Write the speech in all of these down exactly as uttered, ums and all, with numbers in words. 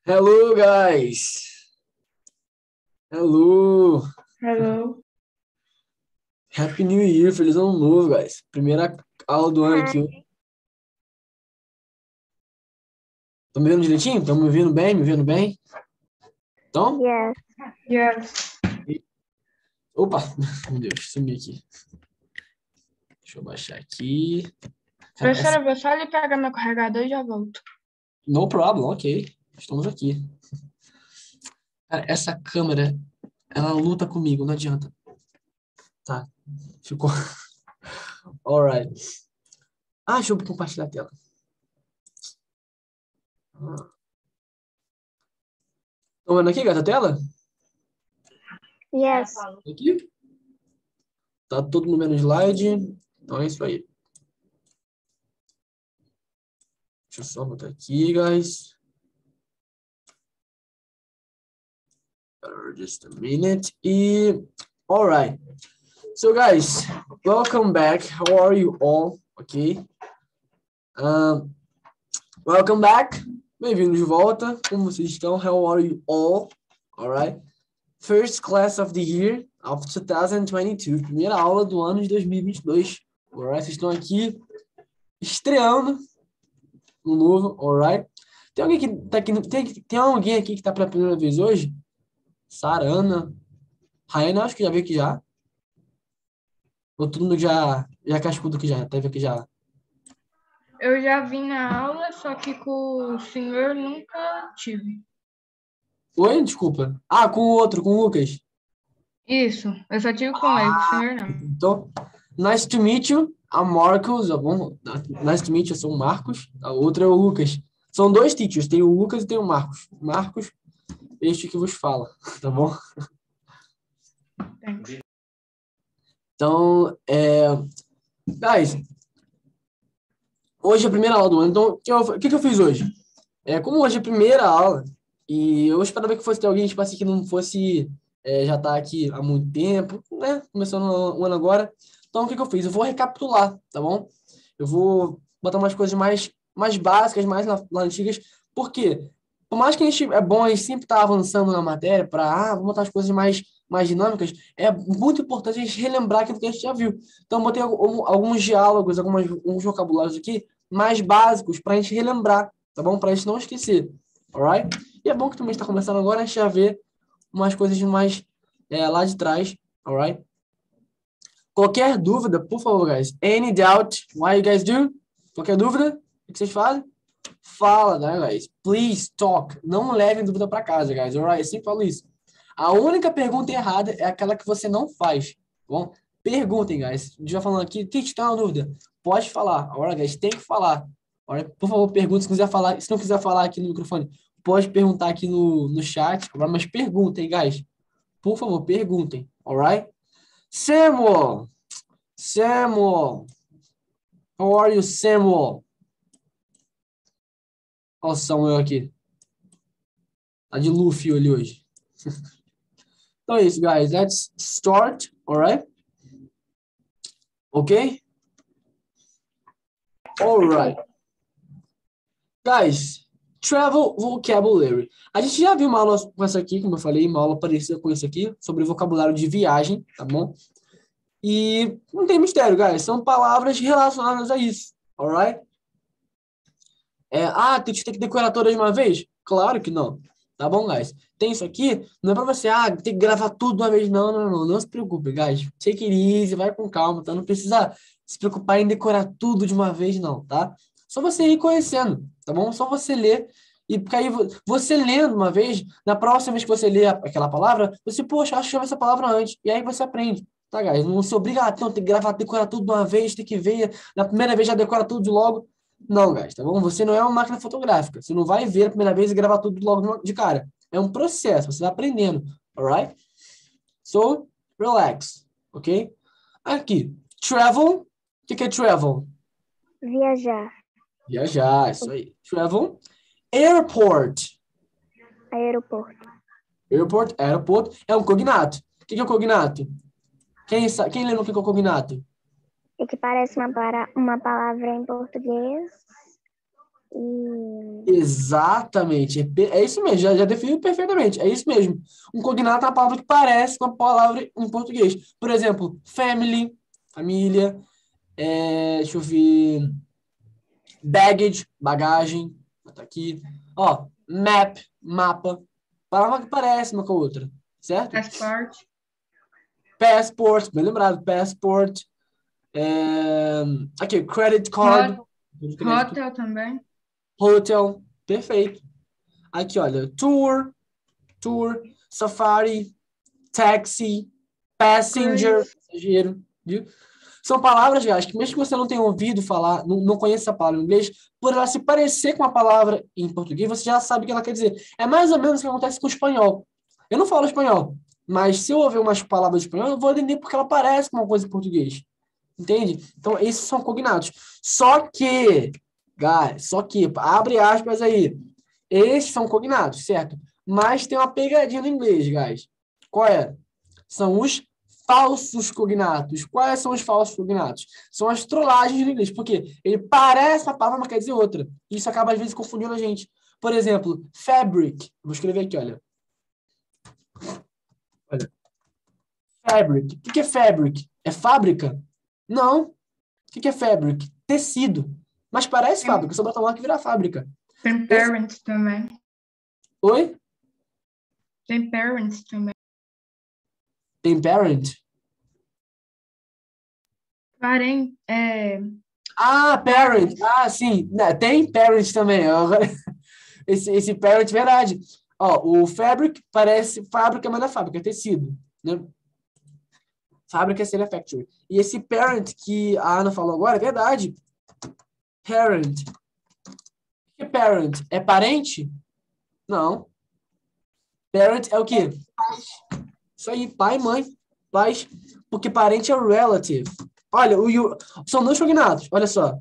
Hello, guys. Hello. Hello. Happy New Year. Feliz Ano Novo, guys. Primeira aula do ano aqui. Estão me vendo direitinho? Estão me ouvindo bem? Me vendo bem? Então? Yes. Yes. Opa, meu Deus, sumi aqui. Deixa eu baixar aqui. Cara, Professora, essa... eu vou só ali pegar meu carregador e já volto. No problem, ok. Estamos aqui. Cara, essa câmera, ela luta comigo, não adianta. Tá, ficou... Alright. Ah, deixa eu compartilhar a tela. Estão vendo aqui, gata, a tela? Yes. Aqui? Tá todo mundo vendo o slide. Então é isso aí. Deixa eu só botar aqui, guys. Just a minute. E... Alright. So, guys, welcome back. How are you all? Ok. Um, welcome back. Bem-vindos de volta. Como vocês estão? How are you all? Alright. First class of the year of two thousand twenty-two. Primeira aula do ano de dois mil e vinte e dois. Alright. Vocês estão aqui estreando no novo. Alright. Tem alguém que tá aqui? Tem, tem alguém aqui que tá pela primeira vez hoje? Sarana. Raina, acho que já veio aqui já. Ou todo mundo já, já cascudo aqui já, teve aqui já. Eu já vim na aula, só que com o senhor nunca tive. Oi, desculpa. Ah, com o outro, com o Lucas. Isso, eu só tive com ele, com o senhor não. Então, nice to meet you. I'm Marcos, tá bom? Nice to meet you, eu sou o Marcos. A outra é o Lucas. São dois teachers, tem o Lucas e tem o Marcos. Marcos, este que vos fala, tá bom? Thanks. Então, é... Guys, hoje é a primeira aula do ano, então o que, eu, o que, que eu fiz hoje? É, como hoje é a primeira aula, e eu esperava que fosse ter alguém, tipo assim, que não fosse é, já tá aqui há muito tempo, né? Começando o ano agora. Então, o que, que eu fiz? Eu vou recapitular, tá bom? Eu vou botar umas coisas mais, mais básicas, mais lá, lá antigas. Por quê? Por mais que a gente, é bom a gente sempre estar avançando na matéria para, ah, vamos botar as coisas mais, mais dinâmicas, é muito importante a gente relembrar aquilo que a gente já viu. Então, eu botei algum, alguns diálogos, algumas, alguns vocabulários aqui mais básicos para a gente relembrar, tá bom? Para a gente não esquecer, alright? E é bom que também está começando agora, a gente já vê umas coisas mais é, lá de trás, alright? Qualquer dúvida, por favor, guys. Any doubt, what you guys do? Qualquer dúvida, o que vocês fazem? Fala, né, guys? Please talk. Não levem dúvida para casa, guys. Alright? Eu sempre falo isso. A única pergunta errada é aquela que você não faz, tá bom? Perguntem, guys. A gente vai falando aqui, Tite, tem uma dúvida? Pode falar. Alright, guys? Tem que falar. Alright? Por favor, pergunte. Se quiser falar, se não quiser falar aqui no microfone, pode perguntar aqui no, no chat. Alright? Mas perguntem, guys. Por favor, perguntem. Alright? Samuel. Samuel. How are you, Samuel? Olha o Samuel aqui. Tá de Luffy ali hoje. Então é isso, guys. Let's start, alright? Ok? Alright. Guys, travel vocabulary. A gente já viu uma aula com essa aqui, como eu falei, uma aula parecida com isso aqui, sobre vocabulário de viagem, tá bom? E não tem mistério, guys. São palavras relacionadas a isso, alright? É, ah, tem que ter que decorar todas de uma vez? Claro que não. Tá bom, guys? Tem isso aqui, não é pra você, ah, tem que gravar tudo de uma vez. Não, não, não. Não se preocupe, guys. Take it easy, vai com calma, tá? Não precisa se preocupar em decorar tudo de uma vez, não, tá? Só você ir conhecendo, tá bom? Só você ler. E porque aí você lendo uma vez, na próxima vez que você ler aquela palavra, você, poxa, acho que eu essa palavra antes. E aí você aprende, tá, guys? Não se obriga a não, tem que gravar, decorar tudo de uma vez, tem que ver. Na primeira vez já decora tudo de logo. Não, guys, tá bom? Você não é uma máquina fotográfica. Você não vai ver a primeira vez e gravar tudo logo de cara. É um processo, você vai aprendendo, alright? So, relax, ok? Aqui, travel. O que, que é travel? Viajar. Viajar, isso aí. Travel. Airport. Aeroporto. Airport, aeroporto. É um cognato. O que, que é um cognato? Quem, sabe, quem lembra o que, que é um cognato? E que parece uma, para, uma palavra em português. E Exatamente. É, pe- é isso mesmo, já, já definiu perfeitamente. É isso mesmo. Um cognato é uma palavra que parece com a palavra em português. Por exemplo, family, família. É, deixa eu ver. Baggage, bagagem. Tá aqui. Ó, map, mapa. Palavra que parece uma com a outra. Certo? Passport. Passport, bem lembrado. Passport. É, aqui, credit card. Hot- de crédito. Hotel também. Hotel. Perfeito. Aqui, olha. Tour. Tour. Safari. Taxi. Passenger. Cruise. Passageiro. Viu? São palavras, guys, que mesmo que você não tenha ouvido falar, não, não conheça a palavra em inglês, por ela se parecer com a palavra em português, você já sabe o que ela quer dizer. É mais ou menos o que acontece com o espanhol. Eu não falo espanhol, mas se eu ouvir umas palavras de espanhol, eu vou entender porque ela parece com uma coisa em português. Entende? Então, esses são cognatos. Só que, guys, só que, abre aspas aí, esses são cognatos, certo? Mas tem uma pegadinha no inglês, guys. Qual é? São os falsos cognatos. Quais são os falsos cognatos? São as trollagens no inglês, porque ele parece uma palavra, mas quer dizer outra. Isso acaba, às vezes, confundindo a gente. Por exemplo, fabric. Vou escrever aqui, olha. Olha. Fabric. O que é fabric? É fábrica? Não. O que é fabric? Tecido. Mas parece fábrica, só botar lá que vira fábrica. Tem parents também. Oi? Tem parents também. Tem parent? Parem, é, Ah, parent. Ah, sim. Né, tem parent também. Agora, Esse, esse parent, verdade. Ó, o fabric parece fábrica, mas não é fábrica, é tecido. Né? Fábrica seria factory. E esse parent que a Ana falou agora é verdade. Parent. O que é parent? É parente? Não. Parent é o quê? Pais. Isso aí, pai e mãe. Pais. Porque parente é relative. Olha, o, you- são dois cognatos. Olha só.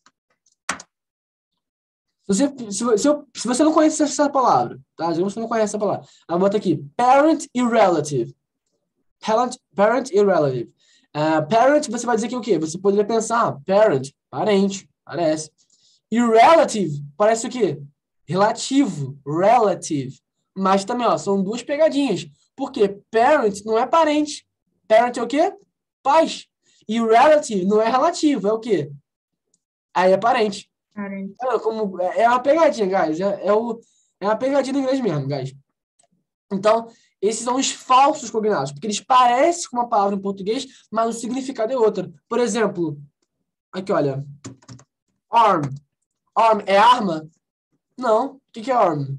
Se você, se, vo- se, eu- se você não conhece essa palavra, tá? Digamos que você não conhece essa palavra. Aí bota aqui. Parent e relative. Parent, parent e relative. Ah, parent, você vai dizer que é o quê? Você poderia pensar, ah, parent, parente, parece. E relative, parece o quê? Relativo, relative. Mas também, ó, são duas pegadinhas. Por quê? Parent não é parente. Parent é o quê? Pais. E relative não é relativo, é o quê? Aí é parente. parents. É, como, é é uma pegadinha, guys. É, é, o, é uma pegadinha no inglês mesmo, guys. Então, esses são os falsos cognatos, porque eles parecem com uma palavra em português, mas o significado é outra. Por exemplo, aqui, olha. Arm. Arm é arma? Não. O que que é arm?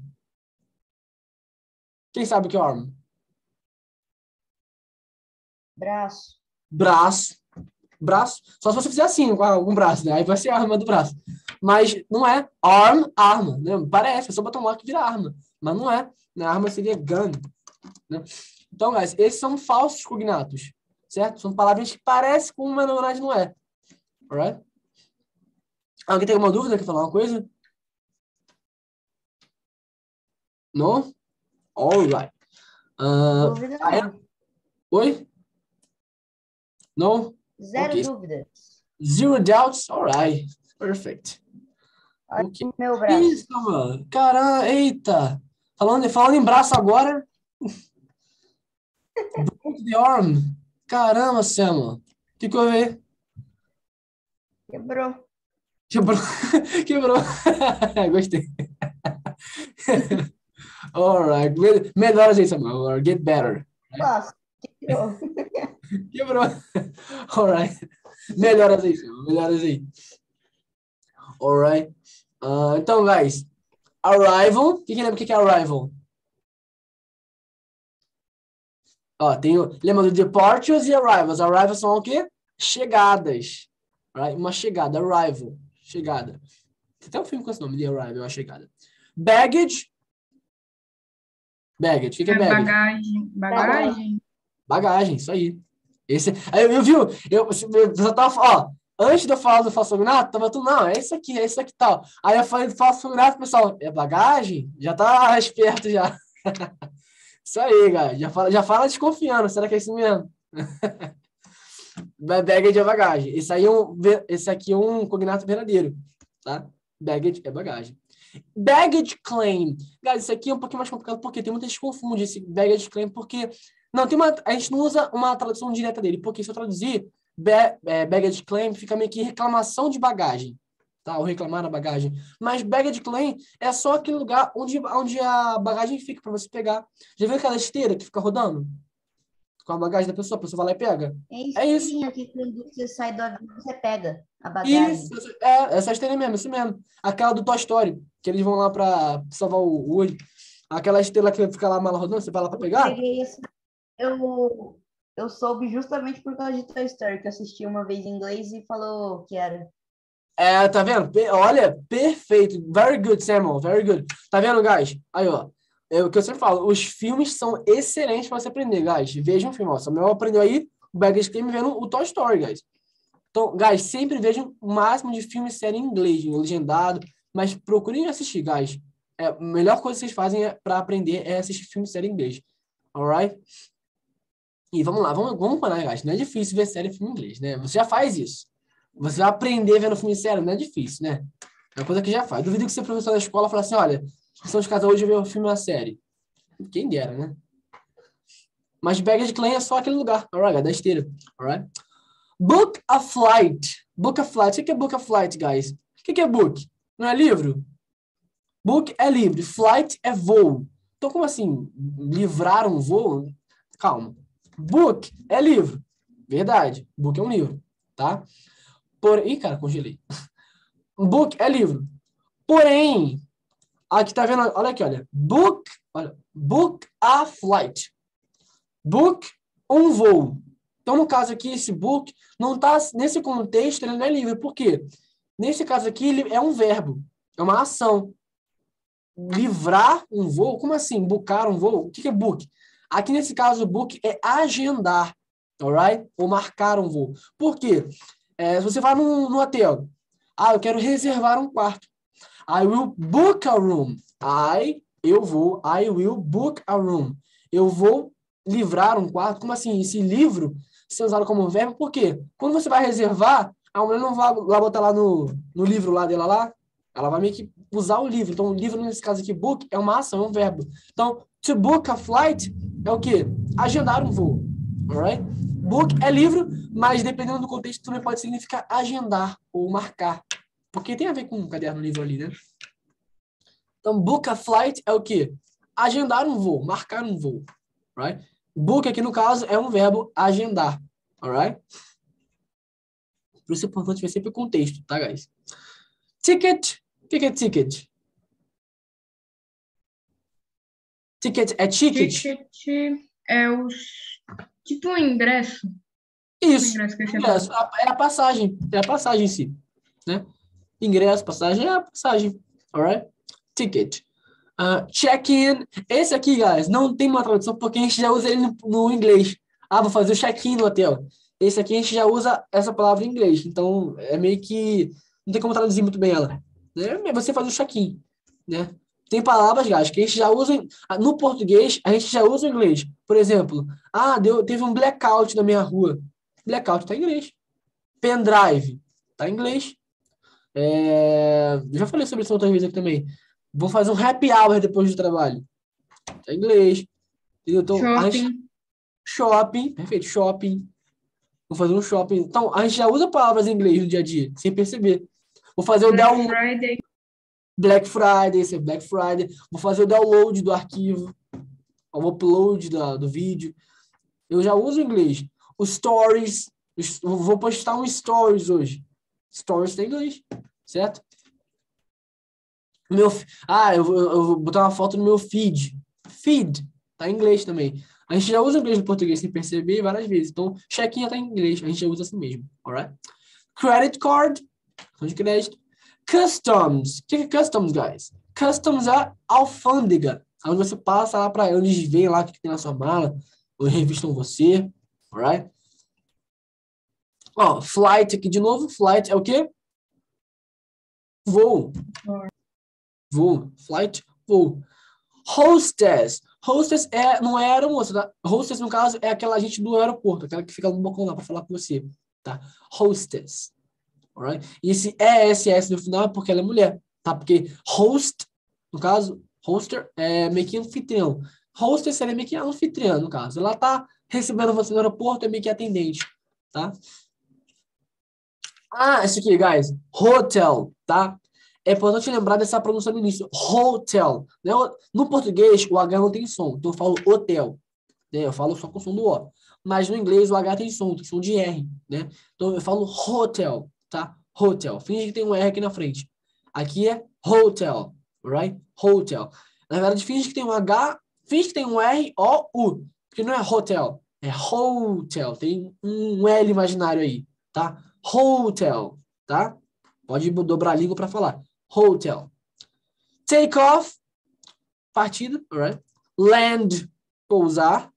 Quem sabe o que é arm? Braço. Braço. Braço. Só se você fizer assim com algum braço, né? Aí vai ser a arma do braço. Mas não é arm, arma. Né? Parece, é só botar um ar que vira arma. Mas não é. Né? A arma seria gun. Né? Então, guys, esses são falsos cognatos. Certo? São palavras que parecem com uma, mas na verdade não é. Alright? Alguém tem alguma dúvida? Quer falar uma coisa? Não? Alright. Uh, Dúvida ah, é? não. Oi? Não? Zero Ok. dúvidas. Zero doubts? Alright. Perfect. Olha Ok. o meu braço. Isso, mano. Caramba, eita. Falando, falando em braço agora. Broke the arm. Caramba, Sam. O que que eu vi? Quebrou. Quebrou. Quebrou. Gostei. Alright. Me- Melhoras aí, Samuel. Or get better. Nossa, quebrou. Quebrou. Alright. Melhoras aí, Samuel. Melhoras aí. Alright. Ah, então, guys. Arrival. Quem que lembra o que que é arrival? Ó, tem o, lembra do departures e arrivals. Arrivals são o quê? Chegadas. Right? Uma chegada, arrival. Chegada. Tem até um filme com esse nome, The Arrival, a chegada. Baggage. Baggage. O que que é É baggage? bagagem. Bagagem. Bagagem, isso aí. Esse, aí eu, eu viu? Eu, eu só tava, ó, antes de eu falar do falso cognato, tava tudo, não, é isso aqui, é isso aqui e tal. Aí eu falei do falso cognato, pessoal, é bagagem? Já tá esperto já. Isso aí, cara. Já fala, já fala desconfiando. Será que é isso mesmo? Baggage é bagagem. Esse, aí é um, ve- esse aqui é um cognato verdadeiro. Tá? Baggage é bagagem. Baggage claim. Guys, isso aqui é um pouquinho mais complicado porque tem muita gente que confunde esse baggage claim porque não tem uma, a gente não usa uma tradução direta dele, porque se eu traduzir ba, é, baggage claim fica meio que reclamação de bagagem, tá? Ou reclamar da bagagem. Mas baggage claim é só aquele lugar onde, onde a bagagem fica para você pegar. Já viu aquela esteira que fica rodando com a bagagem da pessoa? A pessoa vai lá e pega. É isso, É isso. sim, aqui quando você sai do avião, você pega a bagagem. Isso, é, essa esteira mesmo, isso mesmo. Aquela do Toy Story, que eles vão lá pra salvar o Woody. Aquela esteira que fica lá, a mala rodando, você vai lá pra pegar? Peguei essa. Eu, eu soube justamente por causa de Toy Story, que eu assisti uma vez em inglês e falou que era. É, tá vendo? Pe- Olha, perfeito. Very good, Samuel, very good. Tá vendo, guys? Aí, ó. É o que eu sempre falo, os filmes são excelentes pra você aprender, guys. Vejam o filme, ó. Samuel aprendeu aí o Baggage Claim vendo o Toy Story, guys. Então, guys, sempre vejam o máximo de filme e série em inglês, em legendado, mas procurem assistir, guys. É, a melhor coisa que vocês fazem é, para aprender é assistir filme e série em inglês. Alright? E vamos lá, vamos, vamos parar, guys. Não é difícil ver série e filme em inglês, né? Você já faz isso. Você vai aprender vendo filme e série, não é difícil, né? É uma coisa que já faz. Duvido que você, professor da escola, fala assim, olha, lição de casa hoje eu ver um filme e uma série. Quem dera, né? Mas baggage claim é só aquele lugar, alright, da esteira, alright? Book a flight. Book a flight. O que é book a flight, guys? O que é book? Não é livro? Book é livro. Flight é voo. Então, como assim? Livrar um voo? Calma. Book é livro. Verdade. Book é um livro. Tá? Por... Ih, cara, congelei. Book é livro. Porém, aqui tá vendo? Olha aqui, olha. Book, olha. Book a flight. Book, um voo. Então, no caso aqui, esse book não está, nesse contexto, ele não é livre. Por quê? Nesse caso aqui, ele é um verbo. É uma ação. Livrar um voo? Como assim? Boocar um voo? O que é book? Aqui, nesse caso, o book é agendar. Alright? Ou marcar um voo. Por quê? É, se você vai no, no hotel. Ah, eu quero reservar um quarto. I will book a room. I, eu vou. I will book a room. Eu vou livrar um quarto. Como assim? Esse livro ser usado como verbo, por quê? Quando você vai reservar, a mulher não vai lá botar lá no, no livro lá dela lá, ela vai meio que usar o livro. Então, o livro, nesse caso aqui, book, é uma ação, é um verbo. Então, to book a flight é o quê? Agendar um voo. Alright? Book é livro, mas dependendo do contexto, também pode significar agendar ou marcar. Porque tem a ver com um caderno livro ali, né? Então, book a flight é o quê? Agendar um voo, marcar um voo. Right? Book aqui, no caso, é um verbo agendar. Alright? Por isso é importante ver sempre o contexto, tá, guys? Ticket. O que é ticket? Ticket é ticket? Ticket é os... Tipo um ingresso. Isso. O ingresso que você Ingresso. É a passagem. É a passagem em si. Né? Ingresso, passagem, é a passagem. Alright? Ticket. Uh, check-in. Esse aqui, guys, não tem uma tradução porque a gente já usa ele no, no inglês. Ah, vou fazer o check-in no hotel. Esse aqui a gente já usa essa palavra em inglês. Então, é meio que... Não tem como traduzir muito bem ela. Né? Você faz o check-in. Né? Tem palavras, guys, que a gente já usa... Em, no português, a gente já usa em inglês. Por exemplo, ah, deu, teve um blackout na minha rua. Blackout tá em inglês. Pendrive tá em inglês. É, eu já falei sobre isso outras vezes aqui também. Vou fazer um happy hour depois do trabalho. Tá em inglês. Então, a gente, Shopping. shopping. Perfeito, shopping. Vou fazer um shopping. Então, a gente já usa palavras em inglês no dia a dia, sem perceber. Vou fazer o Black download. Friday. Black Friday, esse é Black Friday. Vou fazer o download do arquivo. O upload da, do vídeo. Eu já uso em inglês. Os stories. Eu vou postar um stories hoje. Stories tá em inglês. Certo? Meu, ah, eu, eu, eu vou botar uma foto no meu feed. Feed, tá em inglês também. A gente já usa inglês no português sem perceber várias vezes. Então, check-in já tá em inglês. A gente já usa assim mesmo. Alright? Credit card, cartão de crédito. Customs. O que é customs, guys? Customs é alfândega. Onde você passa lá para eles veem lá o que tem na sua mala. Ou revistam você. Alright? Ó, flight aqui de novo. Flight é o quê? Voo. Voo. Flight, voo. Hostess. Hostess é, não é aeromoça, tá? Hostess, no caso, é aquela gente do aeroporto, aquela que fica no balcão lá para falar com você, tá? Hostess. Alright? E esse E S S no final é porque ela é mulher. tá? Porque host, no caso, hoster é meio que anfitrião. Hoster seria meio que anfitriã, no caso. Ela tá recebendo você no aeroporto, é meio que atendente, tá? Ah, esse aqui, guys. Hotel, tá? É importante lembrar dessa pronúncia no início. Hotel. Né? No português, o H não tem som. Então, eu falo hotel. Né? Eu falo só com o som do O. Mas no inglês, o H tem som. Tem som de R, né? Então, eu falo hotel, tá? Hotel. Finge que tem um R aqui na frente. Aqui é hotel, right? Hotel. Na verdade, finge que tem um H, finge que tem um R, O, U. Porque não é hotel, é hotel. Tem um L imaginário aí, tá? Hotel, tá? Pode dobrar a língua para falar. Hotel. Take off, partida, right? Land, pousar.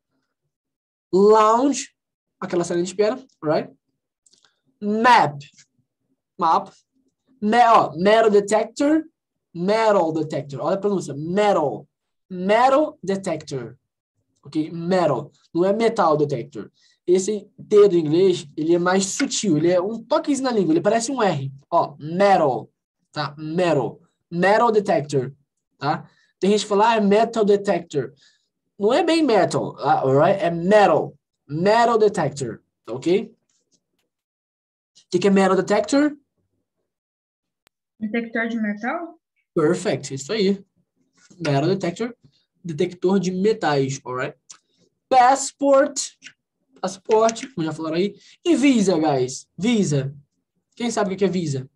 Lounge, aquela sala de espera, right? Map, mapa. Me, ó, metal detector, metal detector. Olha a pronúncia, metal. Metal detector. Ok? Metal. Não é metal detector. Esse T do inglês, ele é mais sutil. Ele é um toquezinho na língua. Ele parece um R. Ó, metal. Tá? Metal. Metal detector. Tá? Tem gente que fala, ah, é metal detector. Não é bem metal. Uh, alright? É metal. Metal detector. Ok? O que, que é metal detector? Detector de metal? Perfect. Isso aí. Metal detector. Detector de metais. Alright? Passport. Passaporte, como já falaram aí. E Visa, guys. Visa. Quem sabe o que é Visa?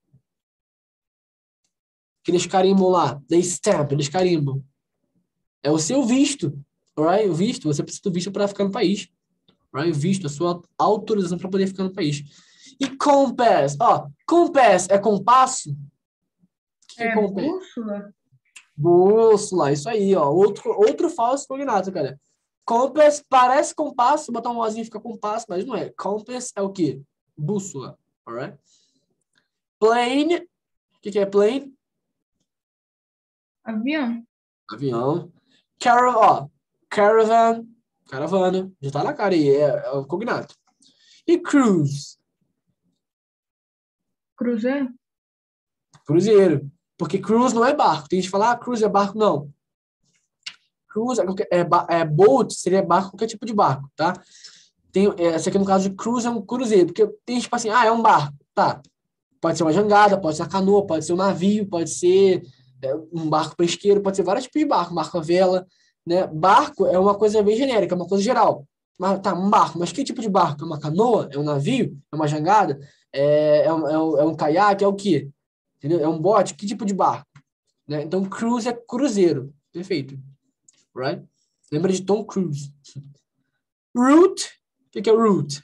Aqueles carimbam lá. The stamp, eles carimbam. É o seu visto. Alright? O visto. Você precisa do visto para ficar no país. Alright? O visto, a sua autorização para poder ficar no país. E compass. Ó, compass é compasso? O que, que é É compass? bússola? Bússola, isso aí, ó. Outro, outro falso cognato, cara. Compass parece compasso, botar um ozinho fica compasso, mas não é. Compass é o quê? Bússola, alright? Plane, o que, que é plane? Avião? Avião. Caravan, ó. Caravan, caravana, já tá na cara aí, é, é o cognato. E cruise, Cruzeiro? cruzeiro. Porque cruise não é barco. Tem gente que fala, ah, cruise é barco. Não. Cruise é, qualquer- é, ba- é boat, seria barco, qualquer tipo de barco, tá? Tem, é, esse aqui no caso de cruise é um cruzeiro, porque tem tipo assim, ah, é um barco, tá? Pode ser uma jangada, pode ser uma canoa, pode ser um navio, pode ser é, um barco pesqueiro, pode ser vários tipos de barco, barco à vela, né? Barco é uma coisa bem genérica, é uma coisa geral. Mas tá, um barco, mas que tipo de barco? É uma canoa? É um navio? É uma jangada? É, é, um, é, um, é um caiaque? É o quê? Entendeu? É um bote? Que tipo de barco? Né? Então, cruise é cruzeiro. Perfeito. Right? Lembra de Tom Cruise. Route. O que, que é route?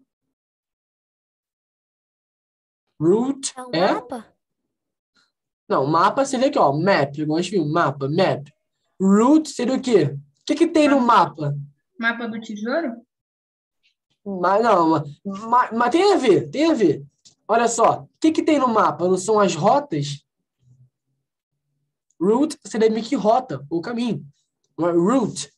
Route É um é... mapa? Não, mapa seria aqui, ó. Map. Igual a gente viu. Mapa. Map. Route seria o quê? O que, que tem no mapa? Mapa do tesouro? Mas não, mas, mas tem a ver, tem a ver. Olha só, o que, que tem no mapa? Não são as rotas? Route seria meio que rota, o caminho. Não é Route.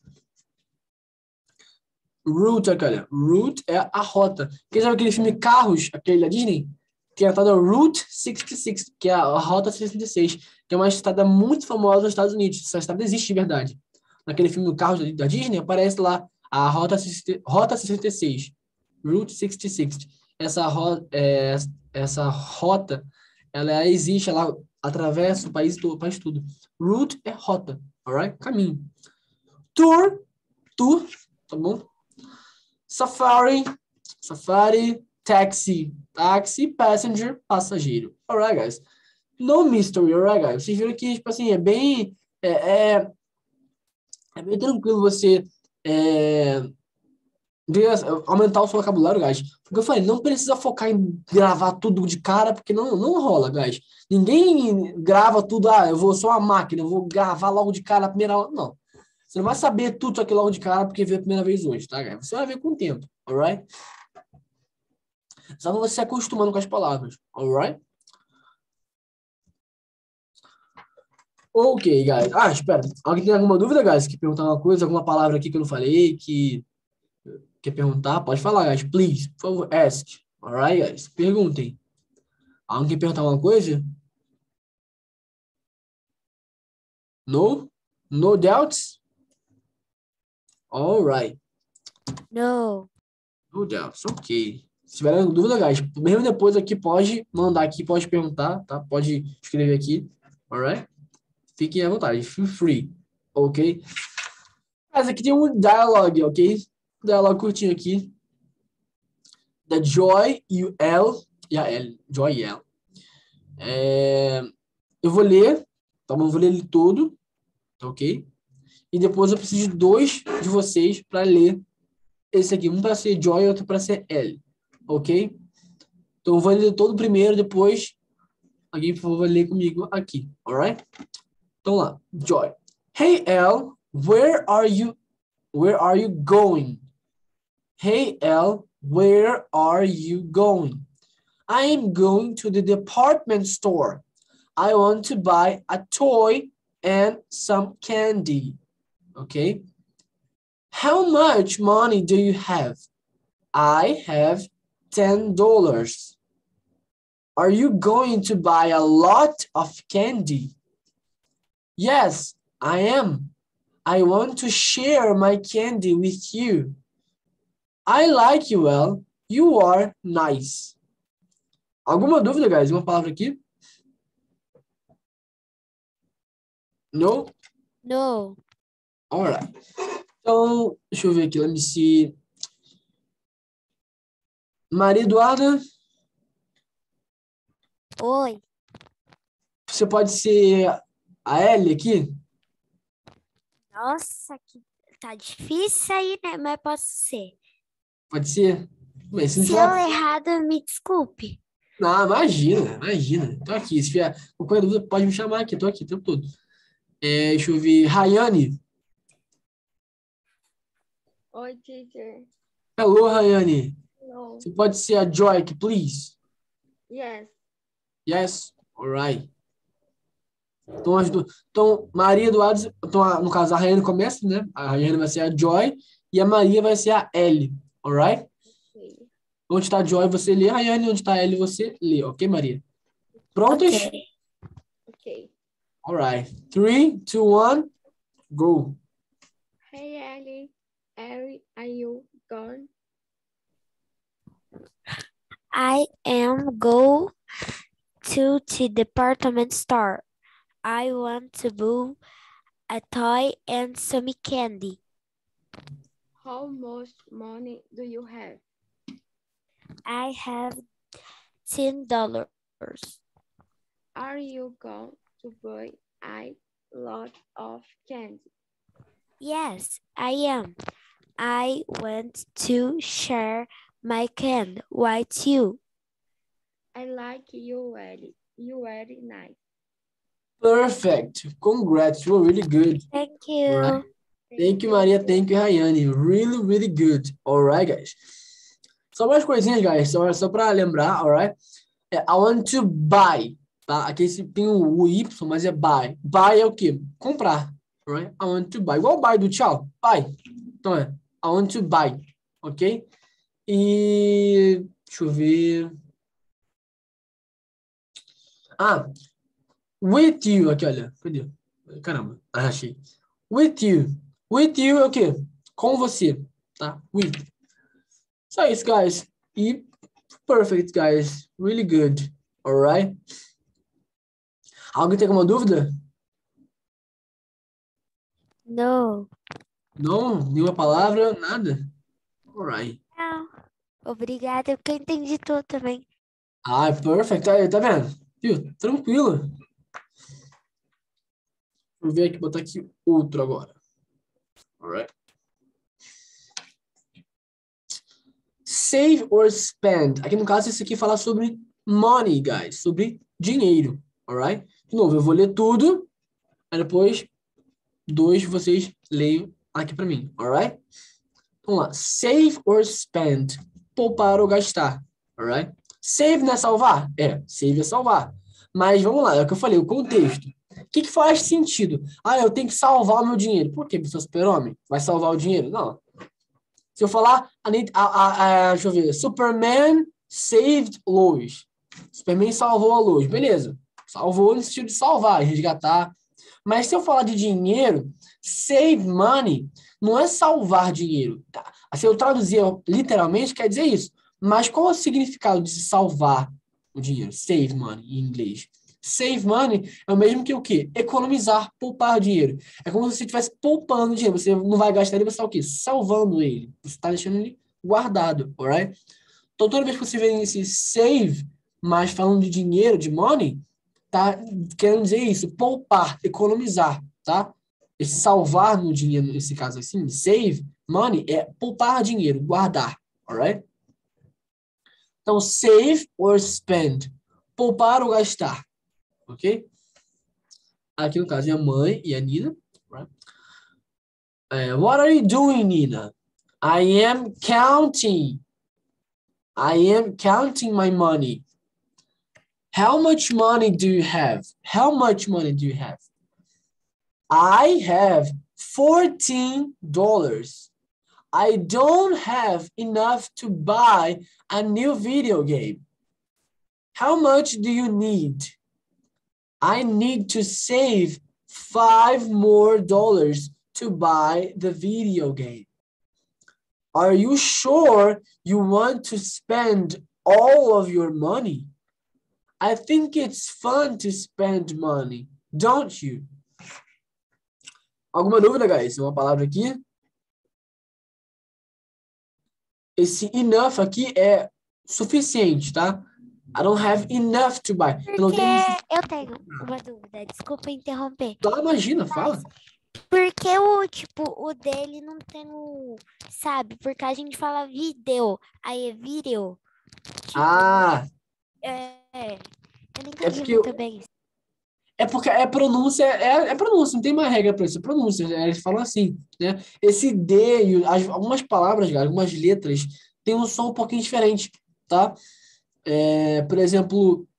Route, cara. Route é a rota. Quem sabe aquele filme Carros, aquele da Disney? Tem a tal da Route sessenta e seis, que é a Rota sessenta e seis, que é uma estrada muito famosa nos Estados Unidos. Essa estrada existe de verdade. Naquele filme Carros da Disney, aparece lá a Rota, Rota sessenta e seis. Route sessenta e seis. Essa, ro é, essa rota, ela existe, ela atravessa o país todo, o país tudo. Route é rota, alright? Caminho. Tour, tour, tá bom? Safari, safari, taxi, taxi, passenger, passageiro. Alright, guys. No mystery, alright, guys. Vocês viram que, tipo assim, é bem... É, é, é bem tranquilo você é, ver, aumentar o seu vocabulário, guys. Porque eu falei, não precisa focar em gravar tudo de cara, porque não, não rola, guys. Ninguém grava tudo, ah, eu vou só uma máquina, eu vou gravar logo de cara a primeira aula. Não. Você não vai saber tudo isso aqui logo de cara porque veio a primeira vez hoje, tá, guys? Você vai ver com o tempo, alright? Só você se acostumando com as palavras, alright? Ok, guys. Ah, espera. Alguém tem alguma dúvida, guys? Quer perguntar uma coisa, alguma palavra aqui que eu não falei, que quer perguntar? Pode falar, guys. Please, por favor, ask. Alright, guys? Perguntem. Alguém quer perguntar alguma coisa? No? No doubts? All right. No. No doubts, ok. Se tiver dúvida, guys, mesmo depois aqui, pode mandar aqui, pode perguntar, tá? Pode escrever aqui, alright? Fiquem à vontade, feel free, ok? Mas aqui tem um dialogue, ok? Dialogue curtinho aqui. Da Joy e o L, e a L, Joy e L. É, eu vou ler, tá bom? Eu vou ler ele todo, ok? E depois eu preciso de dois de vocês para ler esse aqui. Um para ser Joy e outro para ser L. Ok? Então eu vou ler todo primeiro, depois alguém, por favor, vai ler comigo aqui. Alright? Então lá. Joy. Hey, L, where are you? Where are you going? Hey, L, where are you going? I am going to the department store. I want to buy a toy and some candy. Okay? How much money do you have? I have ten dollars. Are you going to buy a lot of candy? Yes, I am. I want to share my candy with you. I like you, well. You are nice. Alguma dúvida, guys? Uma palavra aqui? No? No. Alright. Então, deixa eu ver aqui. Let me see. Maria Eduarda? Oi. Você pode ser a L aqui? Nossa, que tá difícil aí, né? Mas posso ser. Pode ser? Mas se não Se tiver... eu errado, me desculpe. Não, imagina, imagina. Tô aqui. Se tiver qualquer dúvida, pode me chamar aqui. Tô aqui o tempo todo. É, deixa eu ver. Rayane. Oi, teacher. Hello, Rayane. Hello. Você pode ser a Joy aqui, please? Yes. Yes? Alright. Então, as duas. Então, Maria Eduardo, então, a- no caso, a Rayane começa, né? A Rayane vai ser a Joy e a Maria vai ser a L. Alright? Okay. Onde está a Joy, você lê. Rayane, onde está a L, você lê. Ok, Maria? Prontas? Ok. Okay. Alright. Three, two, one, go. Hey, Ellie. Ellie, are you gone? I am go to the department store. I want to buy a toy and some candy. How much money do you have? I have ten dollars. Are you going to buy a lot of candy? Yes, I am. I want to share my candy with you. I like you, Ellie. You very nice. Perfect. Congrats. You were really good. Thank you. Alright. Thank you, Maria. Thank you, Rayane. Really, really good. Alright, guys. Só mais coisinhas, guys. Só, só para lembrar, alright? É, I want to buy. Tá? Aqui esse- tem o, o Y, mas é buy. Buy é o quê? Comprar. Alright? I want to buy. Igual o buy do tchau. Buy. Então é, I want to buy. Ok? E... Deixa eu ver... Ah, with you. Aqui, olha. Cadê? Caramba. Ah, achei. With you. With you é o quê? Com você. Tá? With. Só isso, guys. E perfect, guys. Really good. Alright? Alguém tem alguma dúvida? No. Não? Nenhuma palavra? Nada? Alright. Não. Obrigada, porque eu entendi tudo também. Ah, perfect. Aí, tá vendo? Viu? Tranquilo. Deixa eu ver aqui, botar aqui outro agora. Alright. Save or spend. Aqui no caso, isso aqui fala sobre money, guys. Sobre dinheiro. Alright? De novo, eu vou ler tudo. Aí depois, dois de vocês leiam aqui pra mim. Alright? Vamos lá. Save or spend. Poupar ou gastar. Alright? Save não é salvar? É, save é salvar. Mas vamos lá, é o que eu falei, o contexto. O que, que faz sentido? Ah, eu tenho que salvar o meu dinheiro. Por quê? Porque eu sou super-homem. Vai salvar o dinheiro? Não. Se eu falar, a, a, a, deixa eu ver, Superman saved Lois. Superman salvou a Lois. Beleza. Salvou no sentido de salvar, resgatar. Mas se eu falar de dinheiro, save money não é salvar dinheiro. Tá? Se eu traduzir literalmente, quer dizer isso. Mas qual é o significado de salvar o dinheiro? Save money em inglês. Save money é o mesmo que o quê? Economizar, poupar dinheiro. É como se você estivesse poupando dinheiro. Você não vai gastar ele, você está o quê? Salvando ele. Você está deixando ele guardado, alright? Então, toda vez que você vê esse save, mas falando de dinheiro, de money, tá querendo dizer isso, poupar, economizar, tá? Esse salvar no dinheiro, nesse caso assim, save money, é poupar dinheiro, guardar, alright? Então, save or spend, poupar ou gastar, ok? Aqui no caso é a mãe e a Nina, right? Uh, what are you doing, Nina? I am counting. I am counting my money. How much money do you have? How much money do you have? I have fourteen dollars. I don't have enough to buy a new video game. How much do you need? I need to save five more dollars to buy the video game. Are you sure you want to spend all of your money? I think it's fun to spend money, don't you? Alguma dúvida, guys? Uma palavra aqui. Esse enough aqui é suficiente, tá? I don't have enough to buy. Eu não Porque tenho... eu tenho uma dúvida, desculpa interromper. Tá, imagina, fala. Porque o, tipo, o dele não tem o, sabe? Porque a gente fala vídeo, aí é vídeo. Tipo, Ah, é, eu não é entendi porque... muito bem isso. É porque é pronúncia, é, é pronúncia, não tem mais regra para isso, é pronúncia, né? Eles falam assim, né? Esse D, e as, algumas palavras, cara, algumas letras, tem um som um pouquinho diferente, tá? É, por exemplo,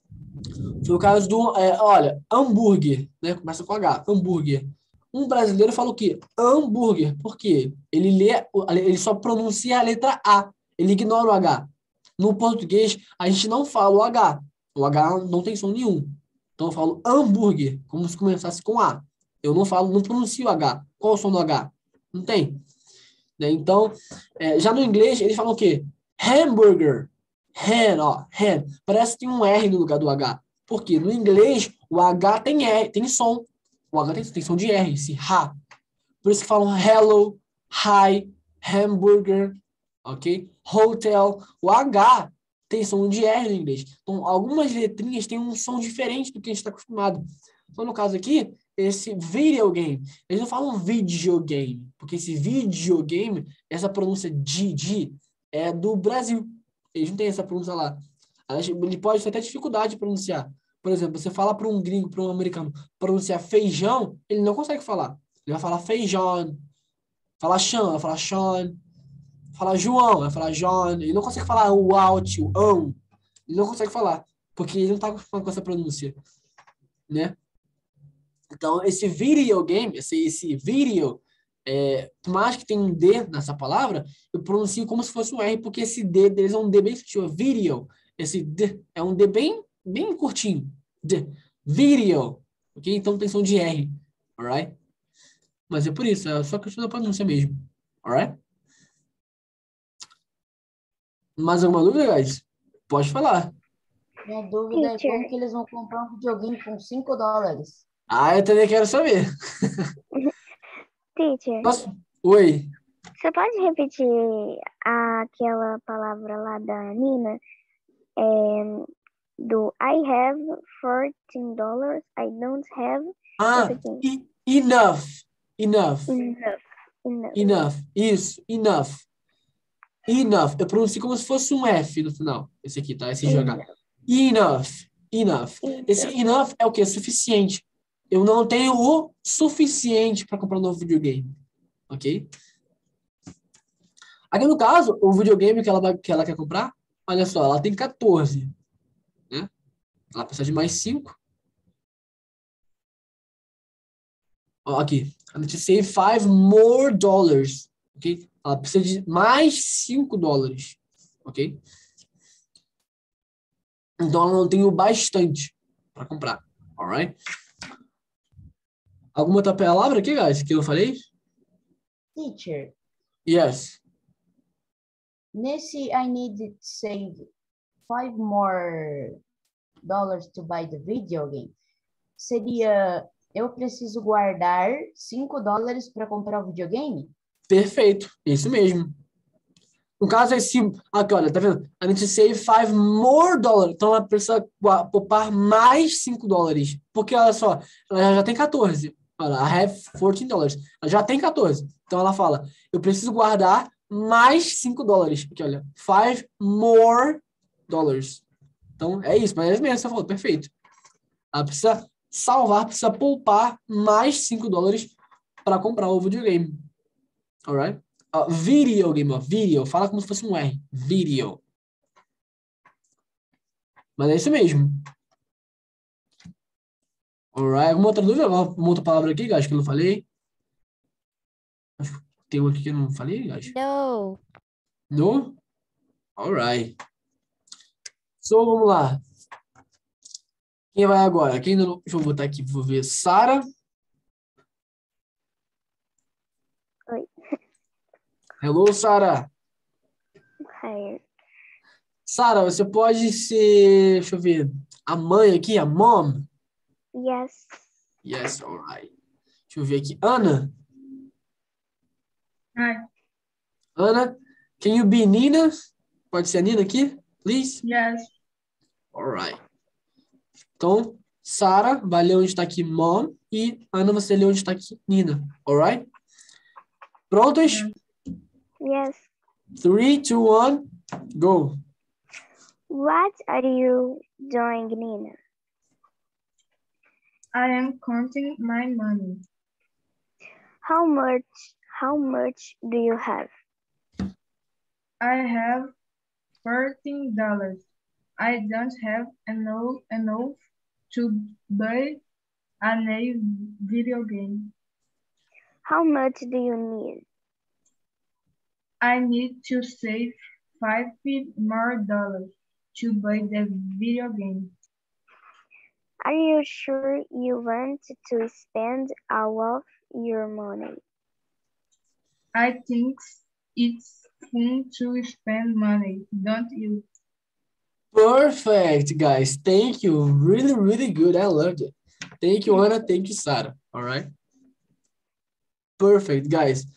foi o caso do, é, olha, hambúrguer, né? Começa com H, hambúrguer. Um brasileiro fala o quê? Hambúrguer, por quê? Ele lê, ele só pronuncia a letra A, ele ignora o H. No português, a gente não fala o H, o H não tem som nenhum. Então eu falo hambúrguer, como se começasse com A. Eu não falo, não pronuncio H. Qual é o som do H? Não tem. Né? Então, é, já no inglês, eles falam o quê? Hamburger. Ham, ó, ham. Parece que tem um R no lugar do H. Por quê? No inglês, o H tem R, tem som. O H tem, tem som de R, esse ha. Por isso que falam hello, hi, hamburger, ok? Hotel. O H tem som de R no inglês. Então, algumas letrinhas têm um som diferente do que a gente está acostumado. Então, no caso aqui, esse videogame, eles não falam videogame, porque esse videogame, essa pronúncia de, de, é do Brasil. Eles não têm essa pronúncia lá. Ele pode ter até dificuldade de pronunciar. Por exemplo, você fala para um gringo, para um americano, pronunciar feijão, ele não consegue falar. Ele vai falar feijão, falar Sean, vai falar Sean, falar João, vai falar John. Ele não consegue falar o out, o ão. Ele não consegue falar, porque ele não está acostumado com essa pronúncia, né? Então, esse videogame, esse, esse video, é, por mais que tenha um D nessa palavra, eu pronuncio como se fosse um R, porque esse D deles é um D bem sutil, é video. Esse D é um D bem, bem curtinho. D, video, ok? Então tem som de R, alright? Mas é por isso, é só questão da pronúncia mesmo, alright? Mais alguma dúvida, guys? Pode falar. Minha dúvida Teacher. é como que eles vão comprar um videogame com cinco dólares. Ah, eu também quero saber. Teacher, Posso? Oi. você pode repetir aquela palavra lá da Nina? É, do I have fourteen dollars, I don't have... Ah, e- enough. Enough. Enough. Enough. Enough. Isso, enough. Enough. Eu pronuncio como se fosse um F no final. Esse aqui, tá? Esse G H. Enough. Enough. Esse enough é o quê? Suficiente. Eu não tenho o suficiente para comprar um novo videogame. Ok? Aqui no caso, o videogame que ela, vai, que ela quer comprar, olha só, ela tem quatorze. Né? Ela precisa de mais cinco. Ó, aqui. I need to save five more dollars. Ok? Ela precisa de mais cinco dólares. Ok? Então ela não tem o bastante para comprar. Alright? Alguma outra palavra aqui, guys, que eu falei? Teacher, Yes. nesse I need to save five more dollars to buy the video game. Seria, eu preciso guardar cinco dólares para comprar o videogame? Perfeito. Isso mesmo. No caso, esse... Aqui, olha, tá vendo? I need to save five more dollars. Então, ela precisa gua- poupar mais cinco dólares. Porque, olha só, ela já já tem catorze. Olha, I have fourteen dollars. Ela já tem catorze. Então, ela fala, eu preciso guardar mais cinco dólares. Aqui, olha, five more dollars. Então, é isso. Mas é mesmo, você falou, perfeito. Ela precisa salvar, precisa poupar mais cinco dólares para comprar o videogame. Alright? Uh, video game, ó. Video. Fala como se fosse um R. Video. Mas é isso mesmo. Alright. Alguma outra dúvida? Alguma outra palavra aqui, guys, que eu não falei? Acho que tem uma aqui que eu não falei, guys. No. No? Alright. So, vamos lá. Quem vai agora? Quem ainda não... Deixa eu botar aqui, vou ver. Sara. Oi. Hello, Sara. Hi. Sara, você pode ser, deixa eu ver, a mãe aqui, a mom? Yes. Yes, alright. Deixa eu ver aqui. Ana. Hi. Ana, can you be Nina? Pode ser a Nina aqui, please? Yes. Alright. Então, Sara vai ler onde está aqui mom e Ana você lê onde está aqui Nina, alright? Prontos? Yes. Three, two, one, go. What are you doing, Nina? I am counting my money. How much how much do you have? I have fourteen dollars. I don't have enough enough to buy a new video game. How much do you need? I need to save five more dollars to buy the video game. Are you sure you want to spend all of your money? I think it's fun to spend money, don't you? Perfect, guys. Thank you. Really, really good. I loved it. Thank you, Ana. Thank you, Sara. All right. Perfect, guys.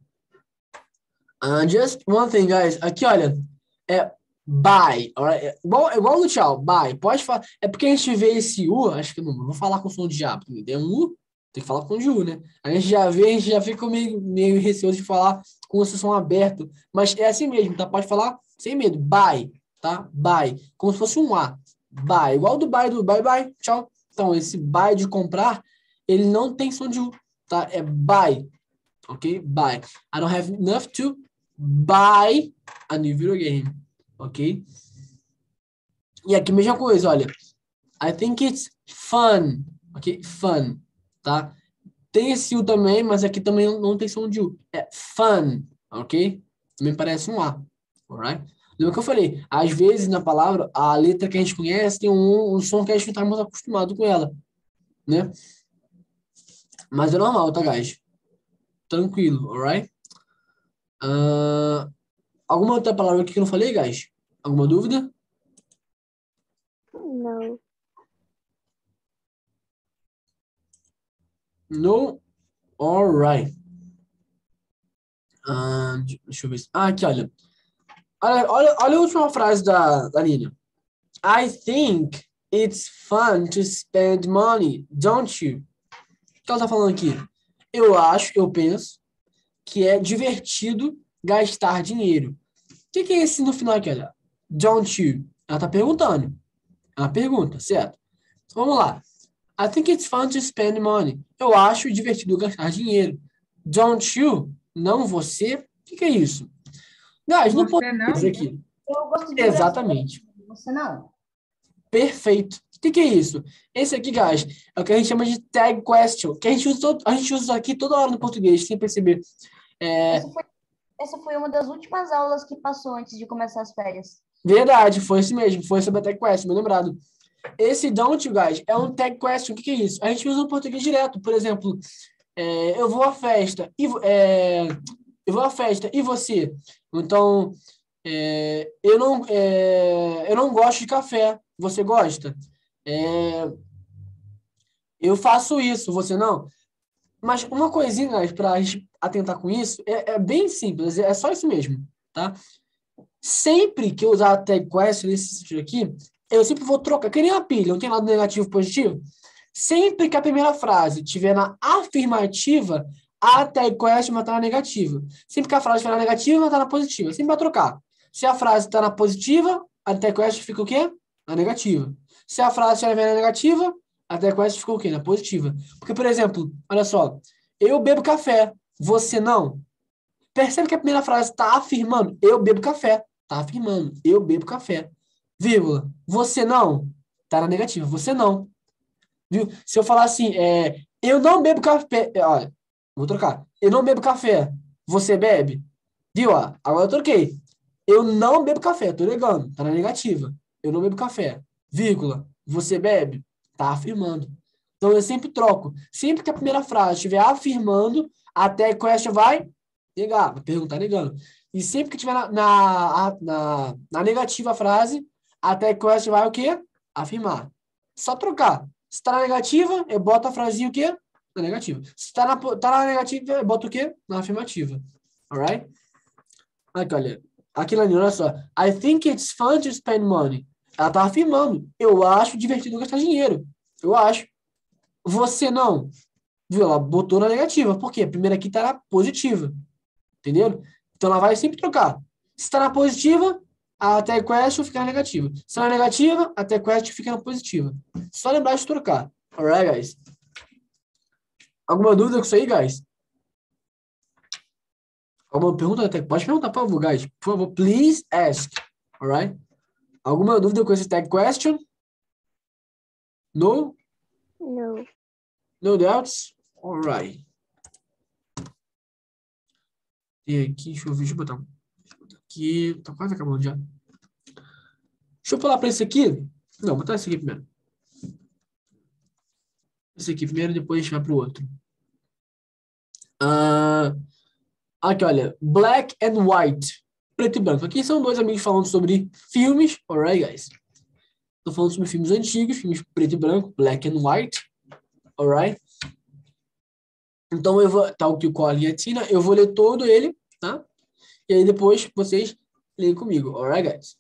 Uh, just one thing, guys. Aqui, olha, é bye, alright? É igual, é igual no tchau, bye. Pode falar. É porque a gente vê esse U, acho que eu não vou falar com som de já, porque é um U, tem que falar com de U, né? A gente já vê, a gente já fica meio, meio receoso de falar com o som aberto, mas é assim mesmo, tá? Pode falar sem medo, bye, tá? Bye, como se fosse um A. Bye, igual do bye, do bye, bye, tchau. Então, esse bye de comprar, ele não tem som de U, tá? É buy, ok? Buy. I don't have enough to buy a new video game, ok? E aqui, mesma coisa, olha. I think it's fun, ok? Fun, tá? Tem esse U também, mas aqui também não tem som de U. É fun, ok? Também parece um A, alright? Lembra que eu falei? Às vezes, na palavra, a letra que a gente conhece tem um, um som que a gente não está muito acostumado com ela, né? Mas é normal, tá, guys? Tranquilo, alright? Uh, alguma outra palavra aqui que eu não falei, guys? Alguma dúvida? No. No? Alright. Uh, deixa eu ver. Ah, aqui, olha. Olha, olha, olha a última frase da, da Nina. I think it's fun to spend money, don't you? O que ela tá falando aqui? Eu acho, eu penso, que é divertido gastar dinheiro. O que, que é esse no final aqui, olha? Don't you? Ela tá perguntando. É uma pergunta, certo? Vamos lá. I think it's fun to spend money. Eu acho divertido gastar dinheiro. Don't you? Não você? O que, que é isso? Guys, não Você pode não? dizer aqui. Eu gosto de Exatamente. Você não? Perfeito. O que, que é isso? Esse aqui, guys, é o que a gente chama de tag question, que a gente usa, todo, a gente usa aqui toda hora no português, sem perceber. É, Essa foi, essa foi uma das últimas aulas que passou antes de começar as férias. verdade, foi isso mesmo, foi sobre a tag question, bem lembrado. Esse don't, guys, é um tag question. O que, que é isso? A gente usa no português direto. Por exemplo, é, eu vou à festa e é, eu vou à festa e você? Então, é, eu não é, eu não gosto de café. Você gosta? É, eu faço isso. Você não? Mas uma coisinha, guys, para a gente atentar com isso, é, é bem simples. É só isso mesmo, tá? Sempre que eu usar a tag question nesse sentido aqui, eu sempre vou trocar, que nem uma pilha, não tem lado negativo e positivo. Sempre que a primeira frase estiver na afirmativa, a tag question vai estar na negativa. Sempre que a frase estiver na negativa, vai estar na positiva. Sempre vai trocar. Se a frase está na positiva, a tag question fica o quê? Na negativa. Se a frase estiver na negativa, a tag question fica o quê? Na positiva. Porque, por exemplo, olha só, eu bebo café, você não. Percebe que a primeira frase está afirmando, eu bebo café. Está afirmando, eu bebo café. Vírgula, você não. Está na negativa, você não. Viu? Se eu falar assim, é, eu não bebo café. É, olha, vou trocar. Eu não bebo café. Você bebe? Viu? Ó, agora eu troquei. Eu não bebo café. Tô negando. Tá na negativa. Eu não bebo café. Vírgula. Você bebe? Tá afirmando. Então eu sempre troco. Sempre que a primeira frase estiver afirmando, até question vai negar. Vai perguntar negando. E sempre que estiver na, na, na, na negativa a frase, até question vai o quê? Afirmar. Só trocar. Se está na negativa, eu boto a frasinha o quê? Na negativa. Se está na, tá na negativa, eu boto o quê? Na afirmativa. Alright? Aqui, olha. Aqui na linha, olha só. I think it's fun to spend money. Ela tá afirmando. Eu acho divertido gastar dinheiro. Eu acho. Você não. Viu? Ela botou na negativa. Por quê? A primeira aqui tá na positiva. Entendeu? Então ela vai sempre trocar. Se está na positiva, a tag question fica na negativa. Se está na negativa, a tag question fica na positiva. Só lembrar de trocar. Alright, guys? Alguma dúvida com isso aí, guys? Alguma pergunta? Pode perguntar, por favor, guys. Por favor, please ask. Alright? Alguma dúvida com esse tag question? No? No. No doubts? Alright. E aqui, deixa eu ver, deixa eu botar um. Deixa eu botar aqui. Tá quase acabando já. Deixa eu pular para esse aqui. Não, vou botar esse aqui primeiro. Esse aqui primeiro, depois a gente vai para o outro. Uh, aqui, olha. Black and White. Preto e branco. Aqui são dois amigos falando sobre filmes. Alright, guys? Tô falando sobre filmes antigos, filmes preto e branco, black and white. Alright? Então eu vou, tal que o Colin e a Tina, eu vou ler todo ele, tá? E aí depois vocês leem comigo. Alright, guys?